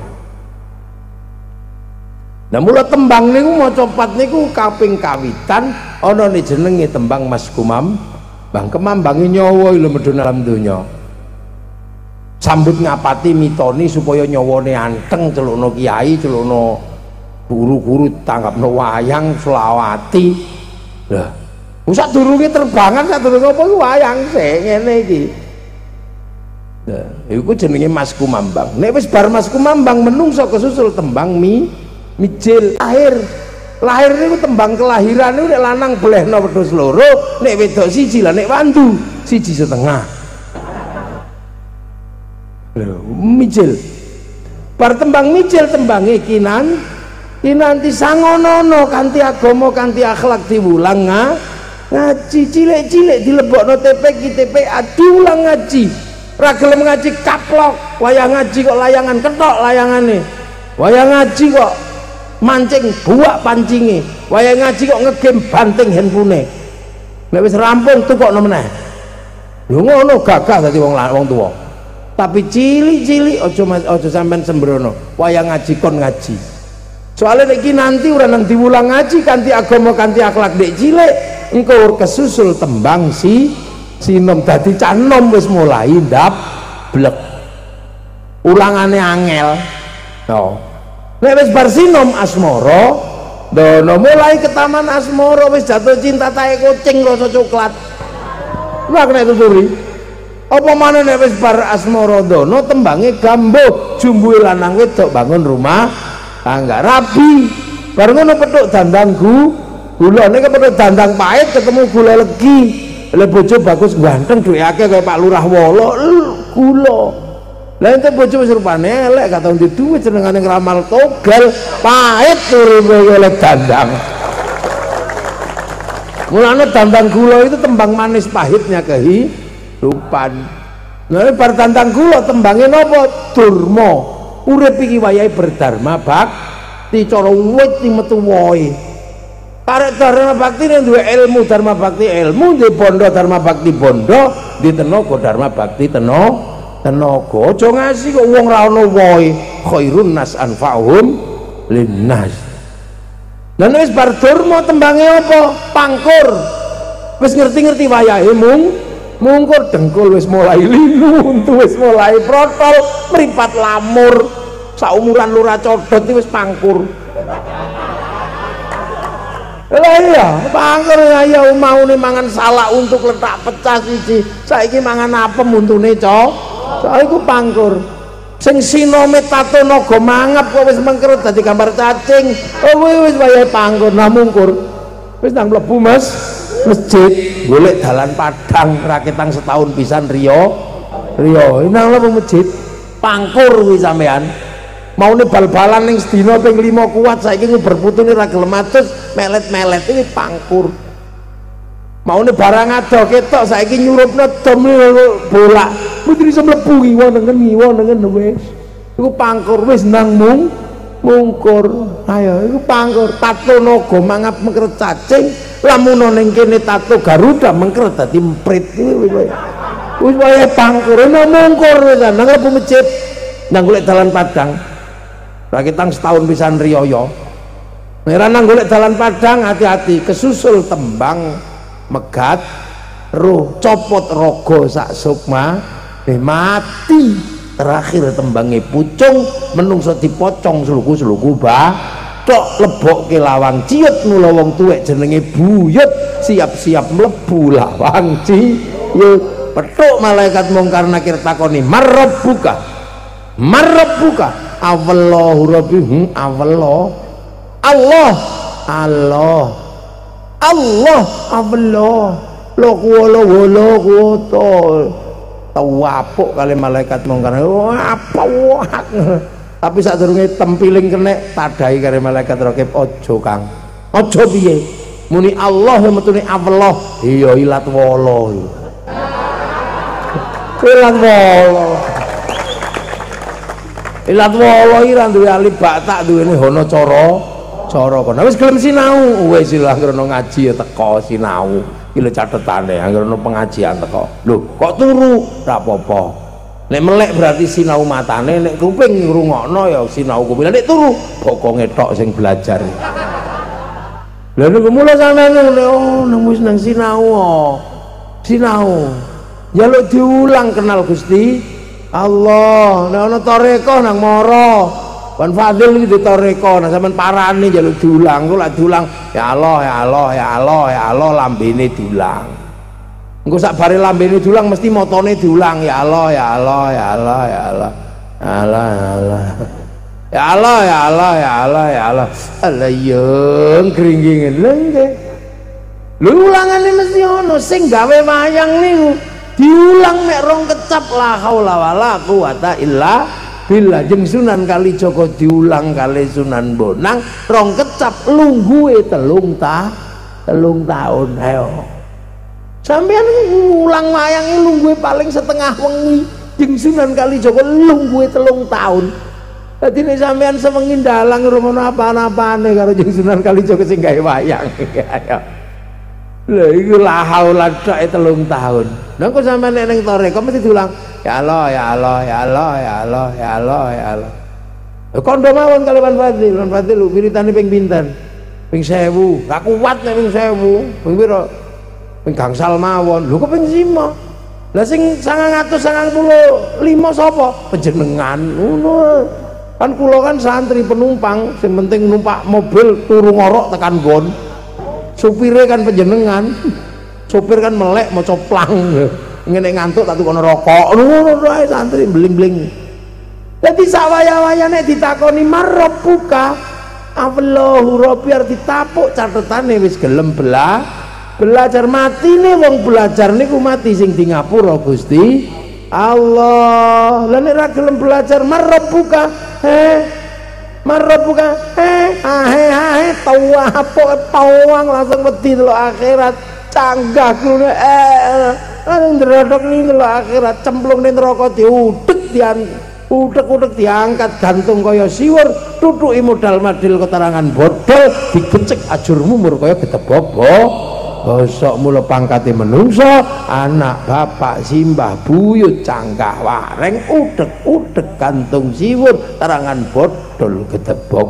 Nah mula tembang niku maca pat niku kaping kawitan ana ne jenenge tembang Mas Kumam. Bang kemambange nyawa lho medhun alam donya. Sambut ngapati mitoni supaya nyawane anteng, celukno kiai, celukno guru-guru, tanggapno wayang selawati. Lah, sak durunge terbangan, sak durunge apa wayang sik ngene iki. Nah, iku jenenge Mas Kumambang. Nek wis bar Mas Kumambang menungso kesusul tembang mijil lahir niku tembang kelahiran niku nek lanang bolehno wedhus loro, nek wedok siji lah, nek wandu siji setengah. Lho, mijil. Bar tembang mijil tembange kinanti sangonono kanthi agama kanthi akhlak diwulang ngaji cilik-cilik dilebokno TPK diulang ngaji. Ra gelem ngaji kaplok, wayang ngaji kok layangan ketok layangane. Wayang ngaji kok mancing buak pancinge, wayang ngaji kok ngegame banting handphone. Nek wis rampung tukokno meneh. Lho ngono gagah dadi wong tuwa. Tapi cilik-cilik aja sampean sembrono. Wayang ngaji kon ngaji. Soalnya nek iki nanti ora nang diwulang ngaji kanthi agama kanthi akhlak dek cilik, engko kesusul tembang sinom dadi canom wis mulai blek. Ulangane angel. No. Nek wis bar sinom asmara, dono mulai ke taman asmara wis jatuh cinta tae kucing rasa coklat. Lha kena tuturi. Apa maneh nek wis bar asmara dono tembange gambo, jumbuhe lanang wedok bangun rumah tangga rabi. Bar ngono petuk dandang gula nek petuk dandang pahit ketemu gula legi. Lha bojo bagus ganteng duwe akeh kaya Pak Lurah Wolo gula. Lah ente bojo wis rupane elek gak tau ndek duwe jenengane ngramal togal pahit uripe oleh dandang. Mulane dandang gula itu tembang manis pahitnya kehidupan. Nah bar dandang gula tembange napa? Durma. Urip iki wayahe berdharma bakti cara wit metu wohe. Karek dharma bakti yang duwe ilmu dharma bakti ilmu, di bondo dharma bakti bondo, di tenaga dharma bakti tenaga. Aja ngasih kok wong ra ono wohe. Khairun nas anfa'uhum linnas. Lan wis bar durma tembange apa? Pangkur. Wis ngerti-ngerti wayahe mungkur dengkul wis mulai linu, untu wis mulai protol, mripat lamur. Saumuran lurah codot wis pangkur. Lah iya, pangkur ya maune mangan salak untuk letak pecah siji. Saiki mangan apem untune, Cok. Saiki pangkur. Sing sinome tato naga mangap kok wis mengkerut dadi gambar cacing. Oh wis wayahe pangkur nah mungkur. Wis nang mlebu Mas masjid, golek dalan Padang raketang setahun pisan Rio. Nang mlebu masjid pangkur kuwi sampean. Maune bal-balan ning sedina ping 5 kuat saiki berputune ra gelem atus melet-melet iki pangkur. Maune barang ado ketok saiki nyurupno dom bola. Putri iso mlebu ngiwa nengen wis. Iku pangkur wis nang mungkur. Ayo iku pangkur. Tato naga mangap mengkeret cacing, lamun ning kene tato Garuda mengkeret dadi emprit kuwi wis wae pangkur nang mungkur wis nang mlebu masjid nang golek dalan Padang. Rakitang setahun pisan riyaya. Nek nang golek dalan Padang hati-hati kesusul tembang megat roh copot raga sak sukma mati. Terakhir tembange pucung menungso dipocong sluku-sluku tok lebokke lawang ciut mula wong tuwek jenenge buyut siap-siap mlebu lawang ciut. Petuk malaikat mungkar nakir takoni marabbuka Allahu rabbi Allah lo kuwata tawapuk kali malaikat mungkar apa wak. Tapi sadurunge tempiling kenek tadahi kali malaikat rakib aja Kang aja piye muni Allah metune Allah iya ilat wala Ilat wala iki ra duwe alif batak duwene hono cara kono. Wis gelem sinau, wis lha anggere ngaji ya teko sinau. Iki lho catetane anggere pengajian teko. Lho, kok turu? Ra apa-apa. Nek melek berarti sinau matane, nek kuping ngrungokno ya sinau kuping. Nek turu bokonge tok sing belajar. Lha niku mula sampeyan oh nang wis nang sinau. Sinau. Njaluk diulang kenal Gusti Allah. Nek ana tarekah nang mara. Wan Fadil iki ditoreko, nah sampean parani njaluk diulang, kok lak diulang ya Allah ya Allah ya Allah ya Allah lambene diulang. Engko sak bare lambene diulang mesti motone diulang ya Allah ya Allah ya Allah ya Allah. Allah ya Allah. Ya Allah ya Allah ya Allah ya Allah. Allah yung kringgingen lho nggih. Lho ulangane mesti ono sing gawe wayang niku. Diulang mek rong kecap la haula wala quwata illa bila jeng Sunan Kalijaga diulang kali Sunan Bonang rong kecap lungguhe telung tahun ayo sampeyan ngulang wayange lungguhe paling setengah wengi jeng Sunan Kalijaga lungguhe telung tahun dadi nek sampeyan sewengi dalang ngono apa-apane karo jeng Sunan Kalijaga sing gawe wayang ayo lha iku la haula telung tahun nang kok sampeyan nek ning toreko mesti diulang ya Allah ya Allah ya Allah ya Allah ya Allah ya Allah. Kondo mawon kali Wan Fadil wiritane ping pinten? Ping 1000. Gak kuat nek ping 1000. Ping pira? Ping gangsal mawon. Lho kok ping 5? Lah sing 995 sapa? Panjenengan. Ngono. Kan kula kan santri penumpang, sing penting numpak mobil turu ngorok tekan nggon. Supire kan panjenengan. Sopir kan melek mau coplang. Ngene ngantuk tak tukono rokok ngono ae santri bling-bling. Dadi sawaya-waya nek ditakoni marabbuka Allahu rabbi arti tapuk catetane wis gelem belajar matine wong belajar niku mati sing di ngapura Gusti Allah. Lah nek ra gelem belajar marabbuka marabbuka tawang langsung wedi lho akhirat canggah kuwi nang ndrodok ning akhirat cemplung ning neraka diudek utek diangkat gantung kaya siwur tutuki modal madil keterangan bodol digecek ajur mumur kaya getebok bosok mula pangkate menungso anak bapak simbah buyut canggah wareng utek gantung siwur terangan bodol getebok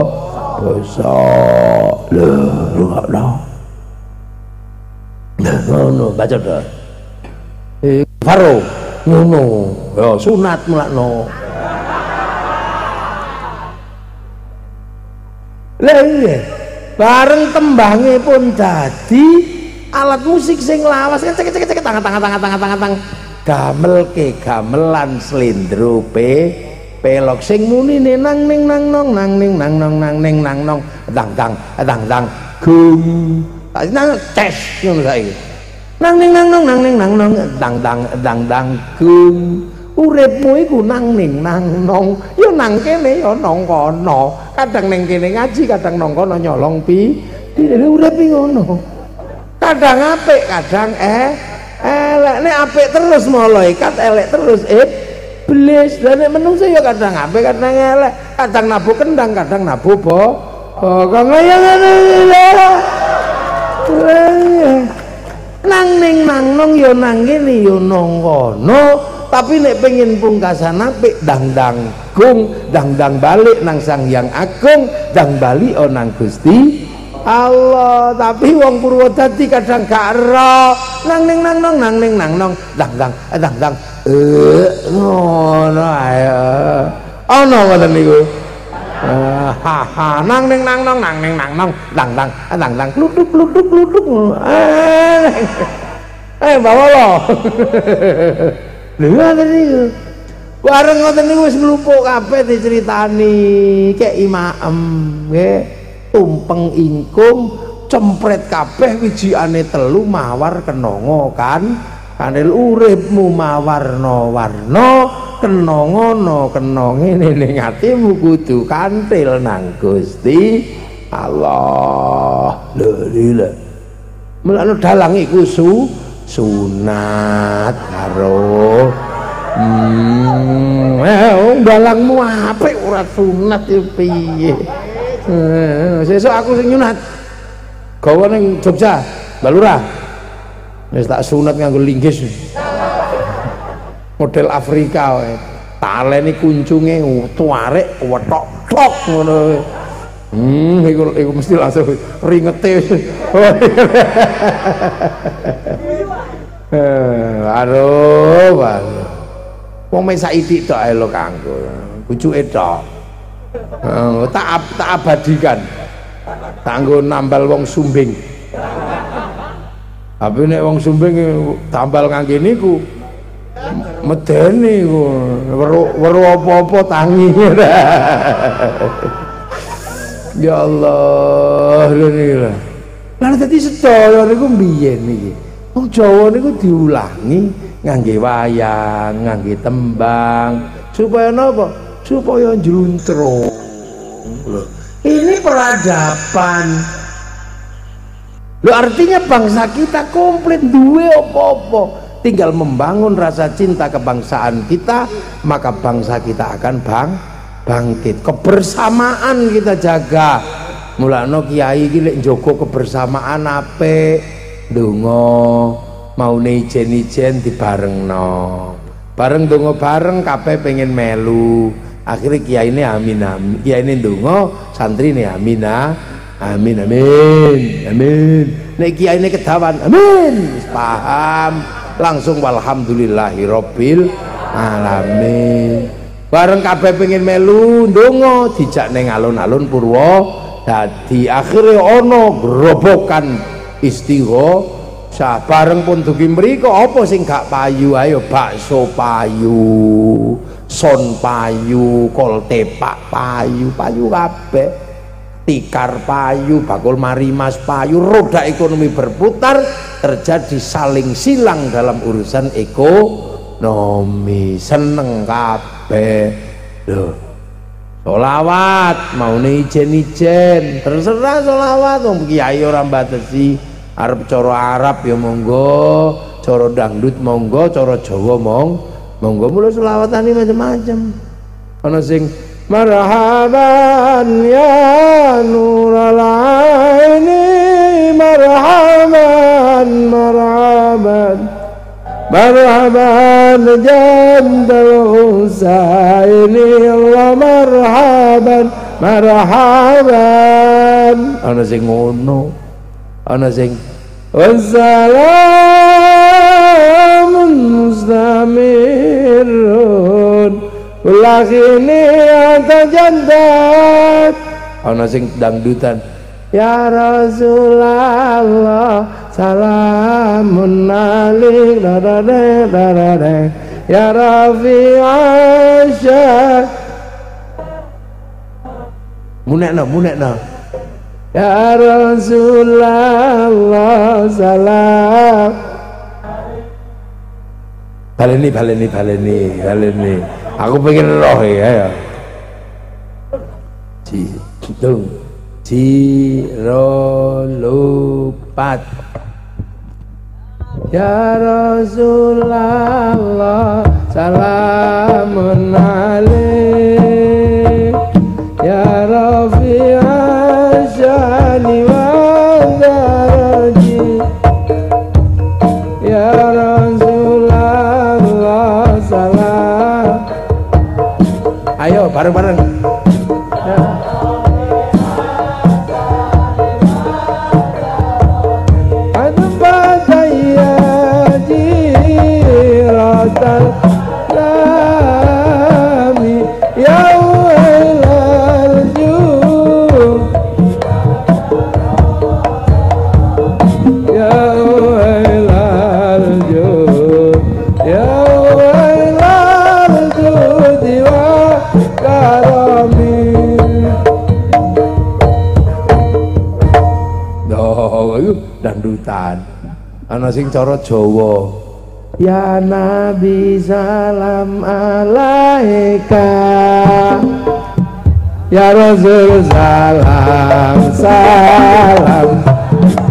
bosok lho rungokno ngono baca dah Faro ngono ya sunat mulakno lha iya bareng tembange pun dadi alat musik sing lawas cek tangan gamelke gamelan slendro pelok sing munine nang ning nang nong nang ning nang nong nang ning nang nong dang gum nang tes ngono saiki nang ning nang nong nang ning nang nong dang gum uripmu iku nang ning nang nong ya nang kene ya nang kono kadang ning kene ngaji kadang nang kono nyolong urip ngono kadang apik kadang elek nek apik terus malaikat elek terus iblis lan nek menungso ya kadang apik kadang elek kadang nabuh kendang kadang nabuh kang ya nang ning nang nong ya nang kene ya nang kono tapi nek pengen pungkasan apik dang gung dang balik nang Sang Hyang Agung dang bali nang Gusti Allah tapi wong Purwodadi kadang gak ero nang ning nang nong dang ngono ayo ana ngoten niku nang ning nang nong dang kluduk bawa lo lha ngoten niku bareng ngoten niku wis nglumpuk kabeh diceritani kek imaem nggih tumpeng ingkung cempret kabeh wijikane telu mawar kenanga kan kanil uripmu mawarna-warna kena ngono kena ngene ning atimu kudu kantil nang Gusti Allah lho mulane dalang iku sunat karo Balangmu apik ora sunat ya piye. Sesuk aku sing nyunat. Gawa ning Jogja, Mbak Lurah. Wis tak sunat nganggo linggis. Model Afrika wae. Taleni kuncunge tuarek wetok tok ngono. Iku mesti langsung ringete. Aduh, Bang. Wong mek saiki tok ae lho kanggo. Kucuke tok. Tak abadikan. Tak nggo nambal wong Sumbing. Tapi nek wong Sumbing tambal kangge niku medeni ku. Weru apa-apa tangi. Ya Allah, lho niki lho. Lah dadi sedaya niku mbiyen niki. Wong Jawa niku diulangi ngangge wayang, ngangge tembang supaya napa? Supaya njluntrung. Lho, ini peradaban. Lho artinya bangsa kita komplit duwe apa-apa. Tinggal membangun rasa cinta kebangsaan kita, maka bangsa kita akan bangkit. Kebersamaan kita jaga. Mulane kiai iki lek njogo kebersamaan apik, ndonga maune ijen-ijen dibarengno. Bareng ndonga bareng kabeh pengen melu. Akhirnya kiyaine amin amin. Kiyaine ndonga, santrine amin amin amin. Amin. Nek kiyaine kedawan amin. Wis paham. Langsung walhamdulillahirabbil alamin. Bareng kabeh pengen melu ndonga dijak ning alun-alun Purwo dadi akhire ana grobokan istighosa. Bareng pun dugi mriko apa sing gak payu, ayo bakso payu, son payu, kol tepak payu, payu kabeh, tikar payu, bakul marimas payu. Roda ekonomi berputar, terjadi saling silang dalam urusan ekonomi. Seneng kabeh lho. Sholawat maune ijen-ijen, terserah sholawat. Wong kiai ora mbatesi, arep cara Arab ya monggo, cara dangdut monggo, cara Jawa monggo. Mula sholawatane macam-macam. Ana sing marhaban ya nural aini, marhaban marhaban marhaban jandal husaini, Allah marhaban marhaban. Ana sing ngono, ana sing wassalamun mustamirun ulakini atajandat. Ana sing dangdutan ya Rasulullah salamun alaik dadade ya Rafi'asyad munekna ya Rasulullah salam. Baleni aku pengen roh ya. Ciro lupat ya Rasulullah salamun alaik ya Rafi'asyani wa daraji ya Rasulullah salam. Ayo bareng-bareng ya. Dangdutan. Ana sing cara Jawa ya Nabi salam alaika ya Rasul salam salam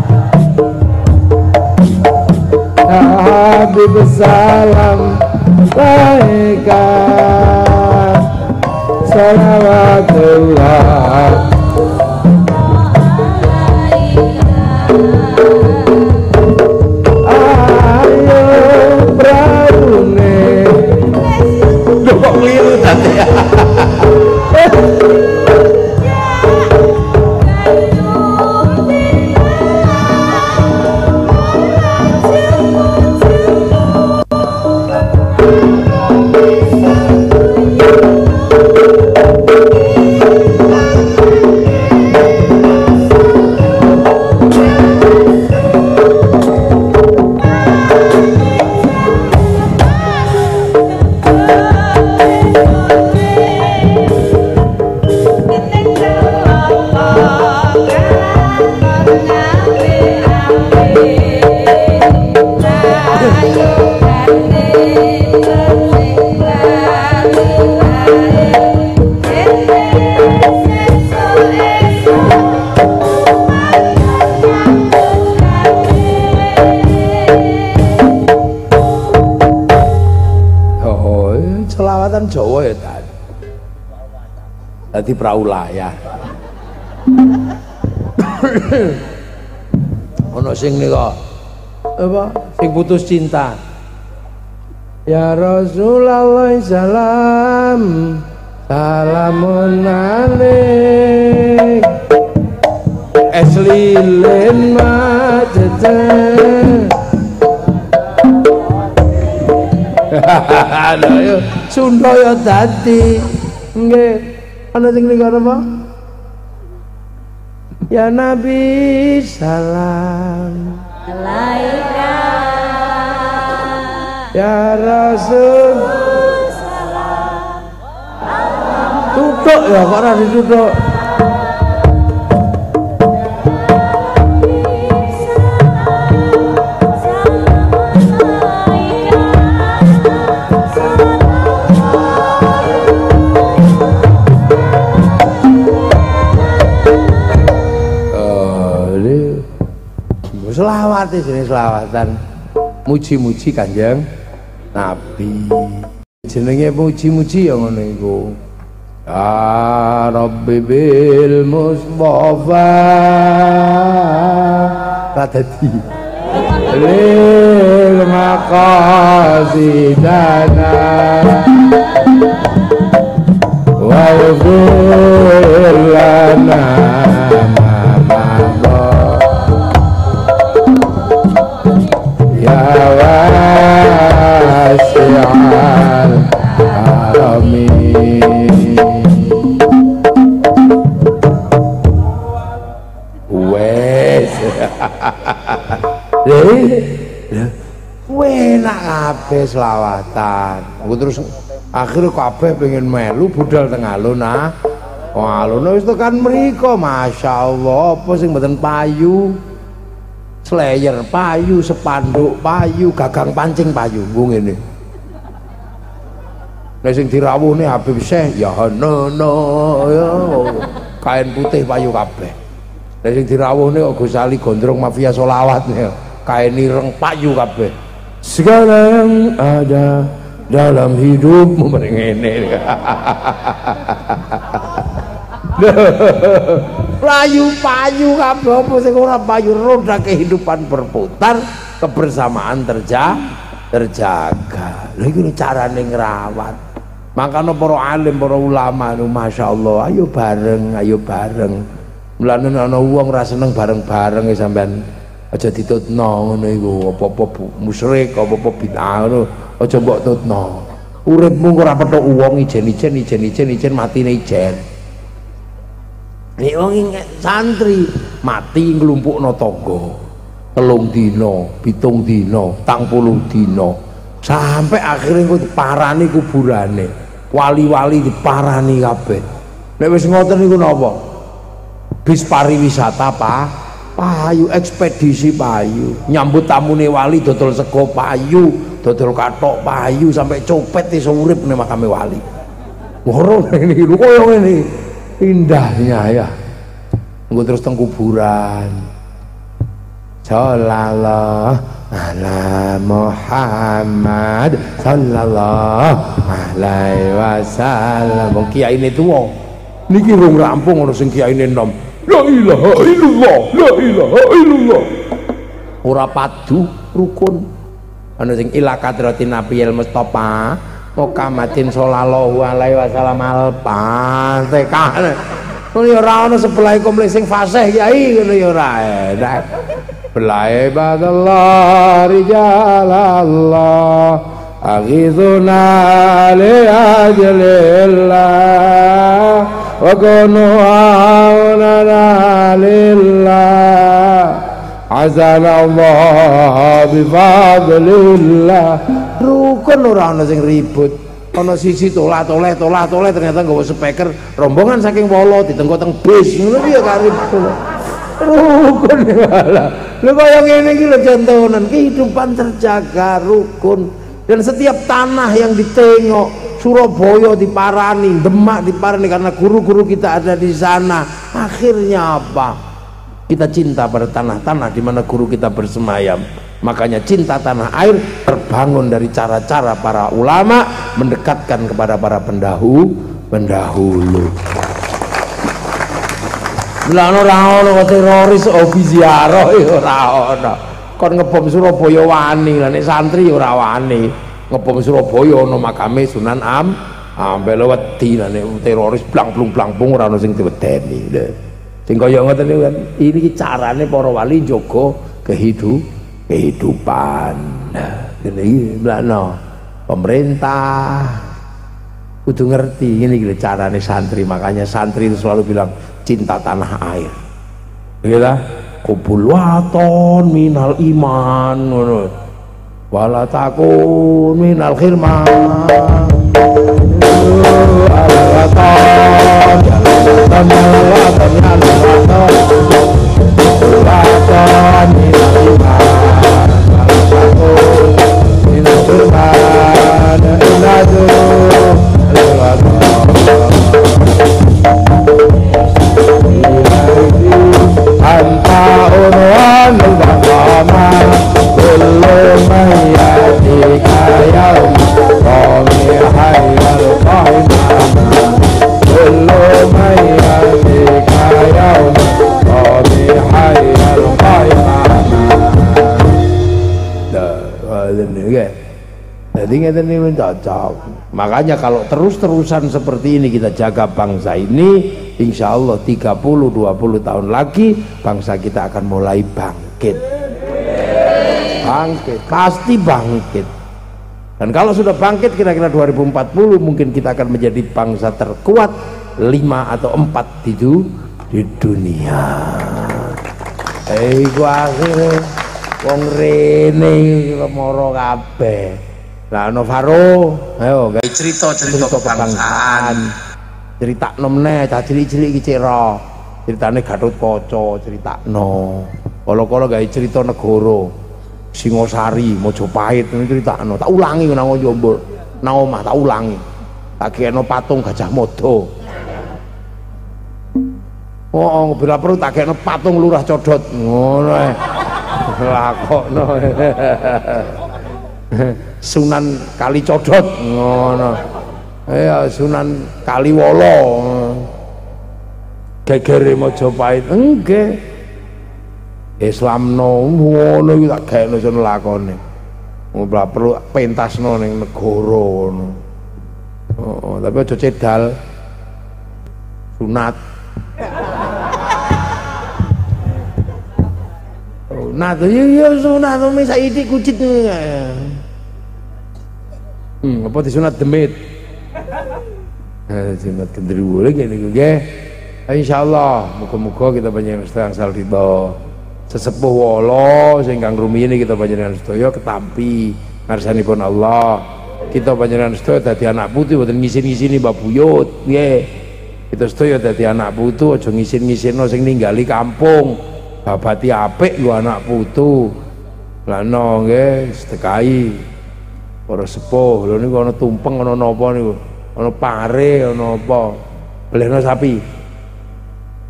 ya Habib salam alaika salawatullah kok keliru tadi ya. Jawa ya tadi praula ya. Ono sing nika apa sing putus cinta. Ya Rasulullah salam salamun alaik eslilin majeten. Ayo Sunda ya dadi nggih ana sing ning apa ya Nabi salam alaika ya Rasul salam tutuk ya kok ora ditutuk selawat jenis selawatan muji-muji Kanjeng Nabi jenenge muji-muji ya ngono iku ya Rabbi bil Mustafa tadi lil maqasidana wa yaghfir lana wasi'al harami wes enak kabeh selawatan aku terus akhirnya kabeh pengen melu budal teng alun alun wis tekan mriko masyaallah apa sing mboten payu slayer payu, sepanduk payu, gagang pancing payu, nggo ngene. Nek sing dirawuhne Habib Syekh ya no ya kain putih payu kabeh. Nek sing dirawuhne kok Gus Ali Gondrong Mafia Sholawat kain ireng payu kabeh. Segala yang ada dalam hidupmu ngene. Payu kabeh apa sing ora payu roda kehidupan berputar kebersamaan terjaga. Lha iki carane ngrawat. Makanya para alim, para ulama masyaallah ayo bareng. Mulane ana wong ora seneng bareng-bareng sampean aja ditutno ngono iku apa-apa musyrik apa-apa bid'ah ngono aja mbok tutno. Uripmu ora petuk wong ijen matine ijen. Nek wong santri mati nglumpukno tangga 3 dina, 7 dina, 40 dina sampai akhirnya engko diparani kuburane. Wali-wali diparani kabeh. Nek wis ngoten niku napa? Bis pariwisata payu, ekspedisi payu. Nyambut tamune wali dodol sego payu, dodol kathok payu sampai copet iso urip ning makame wali. Loro niki lho koyo ngene. Indahnya ya gue terus teng kuburan Jalallah ala Muhammad sallallahu alaihi wasallam. Wong kiyaine tuwa niki rung rampung ana sing kiyaine nom la ilaha illallah la ilaha illallah ora padu rukun. Ana sing ila kadratin nabiyil mustofa Muhammadin sallallahu alaihi wasallam al-fatihah. Ngono ya ora ana sebelah kompleks sing fasih kiai ngono ya ora enak. Bela ibadallah rijalallah aghithuna li ajlillah wa kunu aunana lillah azanallah bifadlillah. Rukun ora ana sing ribut. Ana sisi toleh ternyata nggawa speaker rombongan saking Wolo ditenggo teng bis ngono ya karib rukun malah. Lho kaya ngene iki lho contohan kehidupan terjaga rukun. Dan setiap tanah yang ditengok, Surabaya diparani, Demak diparani karena guru-guru kita ada di sana. Akhirnya apa? Kita cinta pada tanah-tanah di mana guru kita bersemayam. Makanya cinta tanah air terbangun dari cara-cara para ulama mendekatkan kepada para pendahulu. Lah ora ono teroris obi ziarah ora ono. Kon ngebom Surabaya wani, lah nek santri ora wani. Ngebom Surabaya ono makame Sunan Ampel wedi, lah nek teroris blang-blung ora ono sing diwedeni. Sing kaya ngoten niku kan iki carane para wali njaga kehidupan. Nah, ngene iki mlakno pemerintah kudu ngerti ini gitu carane santri. Makanya santri itu selalu bilang cinta tanah air. Begitu kubul waton minal iman ngono. Wala takun minal khirman. Al-waton waton minal iman. Wala takun minal khirman. Inadu anta unwanul baqama kullu man yatika yawma qami hayyal qaimana kullu man yatika yawma qami hayyal qaimana. Jadi ngeten niku cocok. Makanya kalau terus-terusan seperti ini kita jaga bangsa ini, insya Allah 30-20 tahun lagi bangsa kita akan mulai bangkit, pasti bangkit. Dan kalau sudah bangkit kira-kira 2040 mungkin kita akan menjadi bangsa terkuat 5 atau 4 di dunia. Gua akhirnya wong rene moro kabeh. Lah Novaro, ayo guys cerita kebangsaan. Critakno meneh cah cilik-cilik iki cek ro. Critane Gatotkaca critakno. Kala-kala gawe cerita negara. Singosari, Mojopahit niku critakno. Tak ulangi nang Jombor. Nang omah tak ulangi. Tak gekno patung Gajah Mada. Oh, bila perlu tak gekno patung Lurah Codot. Ngono ae. Lakokno. Sunan Kalicodot ngono. Ya Sunan Kaliwolo. Gegere Mojopahit nggih. Islamno ngono iki tak gaekno sono lakone. Ora perlu pentasno ning negara ngono. Oh, tapi aja cedal. Sunat. Nah, ya sunat saiki kucit. Apa disunat demit? Sunat gendruwo lagi niku nggih. Insyaallah muga-muga kita panjenengan sedaya angsal ridho. Sesepuh Wolo sing kang rumiyin kita panjenengan sedaya ketampi ngarsanipun Allah. Kita panjenengan sedaya dadi anak putu boten ngisin-ngisini Mbah Buyut nggih. Kita sedaya dadi anak putu aja ngisin-ngisinno sing ninggali kampung. Babati apik nggo anak putu. Lah no nggih sedekahi. Para sepuh lho niku ana tumpeng ana napa niku? Ana pare ana apa? Belehno sapi.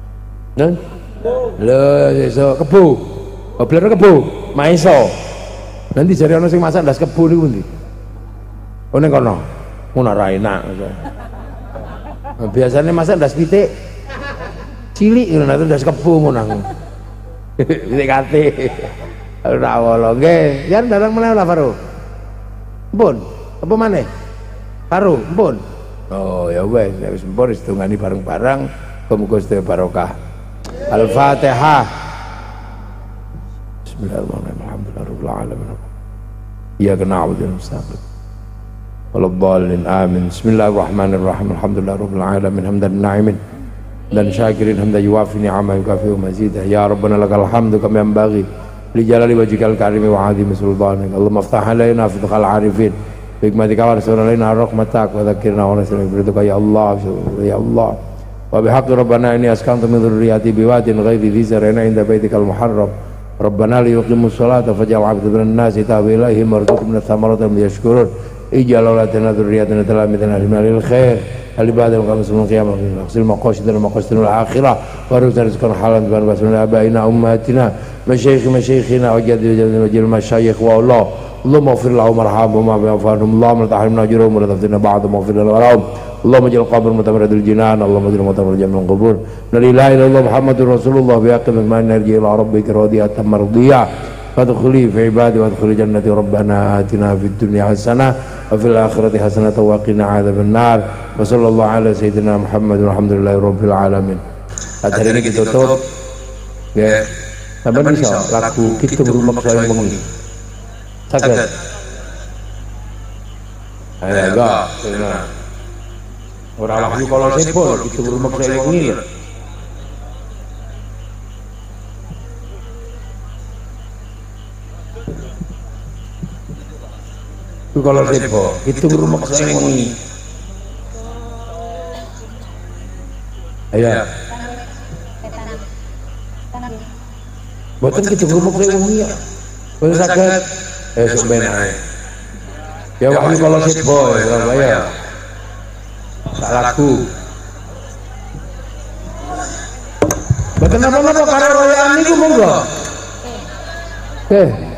Lho, sesuk kebo. Belehno kebo, maeso. Nanti jare ana sing masak ndas kebo niku ndi? Oh ning kono. Ngono ra enak. Biasanya masak ndas pitik. Cilik ngono ndas kebo ngono. Pitik kate. Ora wolo nggih. Jan darang meneh lah Faro. Mpun, apa maneh? Faro, mpun. Oh ya wes, wis mpun wis dongani bareng-bareng. Muga sedaya barokah. Al-Fatihah. Bismillahirrahmanirrahim. Alhamdulillahirabbil alamin. Iyyaka na'budu wa nasta'in. Waladdallin amin. Bismillahirrahmanirrahim. Alhamdulillahirabbil alamin. Hamdan na'imin dan syakirin hamdan yuwafi ni'amahu yukafi mazidah. Ya Rabbana lakal hamdu kama yanbaghi li jalali wajhikal karimi wa 'azimi sultanik. Allahumma iftah alaina fitqal 'arifin bi hikmatika wa rasul alaina rahmatak wa dzakkirna wa nasrina biridika ya Allah ya Allah. Wa bihaqqi rabbana inni askantu min dhurriyyati biwadin ghairi dhi zar'in 'inda baitikal muharram. Rabbana liyuqimus sholata faj'al 'abdan minan nasi ta'wi ilaihim warzuqhum minats thamarati liyashkurun. Ij'al awladana dzurriyyatana talamidana lil khair. Al-ibadah wa qamus al-qiyamah naqsil maqasidana maqasidul akhirah wa rizqan halan wa basuna abaina ummatina masyayikhina wa jadil masyayikh wa Allah. Allahumma ighfir lahum warhamhum wa wa'fihim. Allahumma tahrimna ajrahum wa la taftina ba'dahum wa ighfir lahum. Allahumma ij'al qabr mutamarradil jinan. Allahumma ij'al mutamarradil jamal qubur. La ilaha illallah Muhammadur Rasulullah bi haqqi man narji ila rabbika radiyatan mardiyah. Fadkhuli fi ibadi wa adkhuli jannati rabbana atina fid dunya hasanah wa fil akhirati hasanah wa qina adzaban nar. Wa sallallahu ala sayyidina Muhammad walhamdulillahi rabbil alamin. Acara ini ditutup ya. Sampeyan bisa lagu Kitung Rumek Saya Wengi. Saged. Ayo enggak, benar. Ora wahyu kalau sebol Kitung Rumek Saya Wengi. Kalau sepo, itu rumah saya wengi. Ayo. Boten kita rumah saya wengi ya. Boten saged. Esuk ben ae. Ya wahyu kalau sepo ya. Tak laku. Boten apa-apa karo royaan niku monggo. Oke.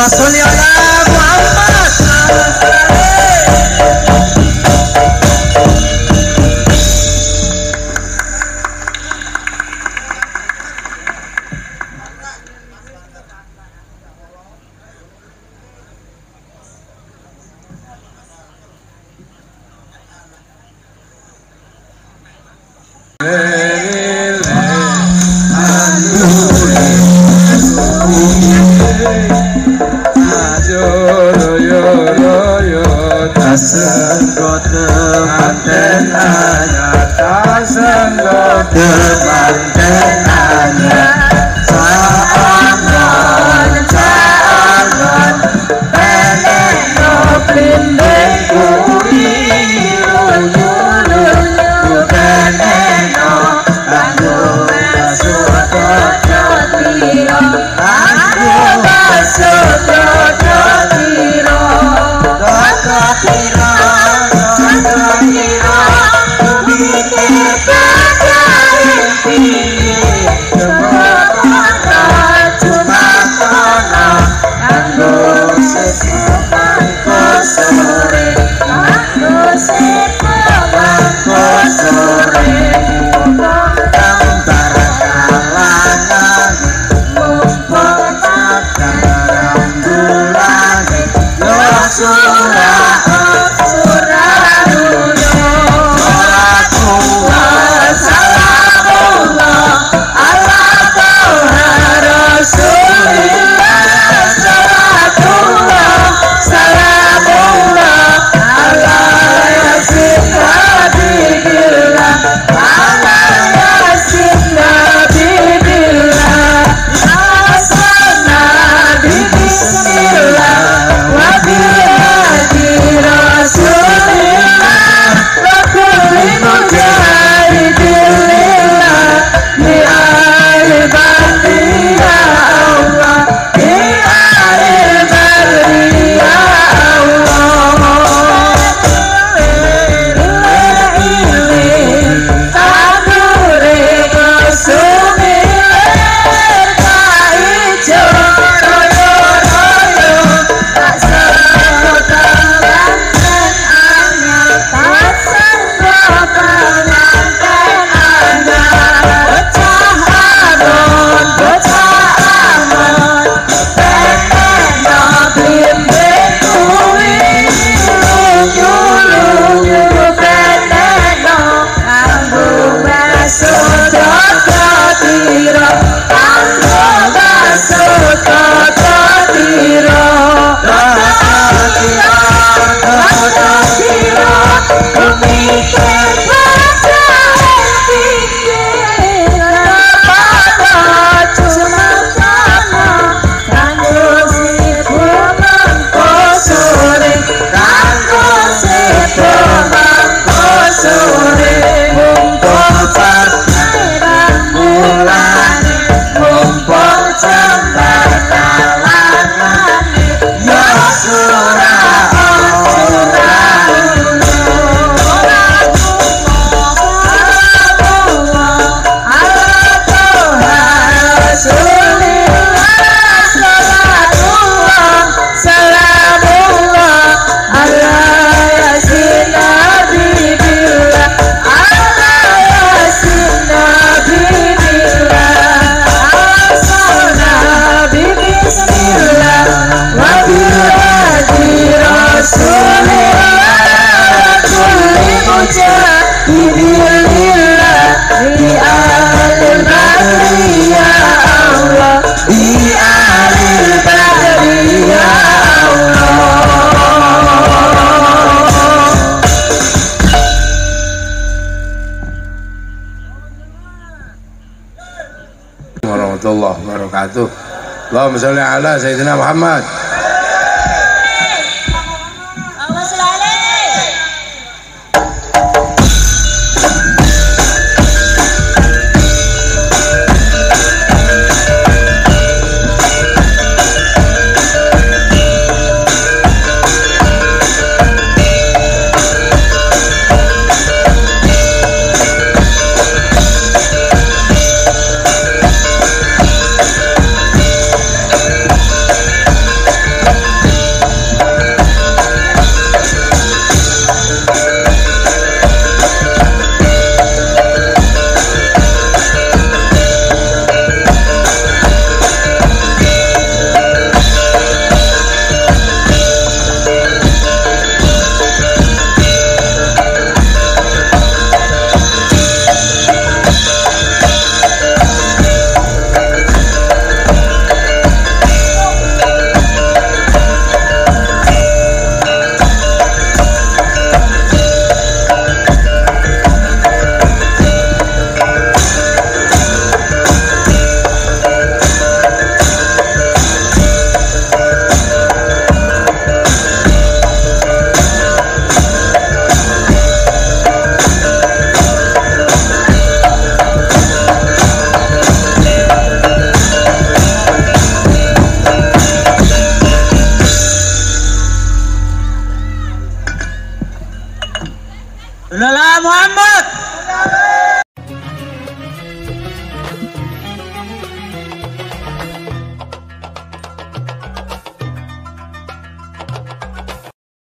sholli ala Muhammad. warahmatullahi wabarakatuh. Allahumma sholli ala Sayyidina Muhammad. Sallallahu Muhammad.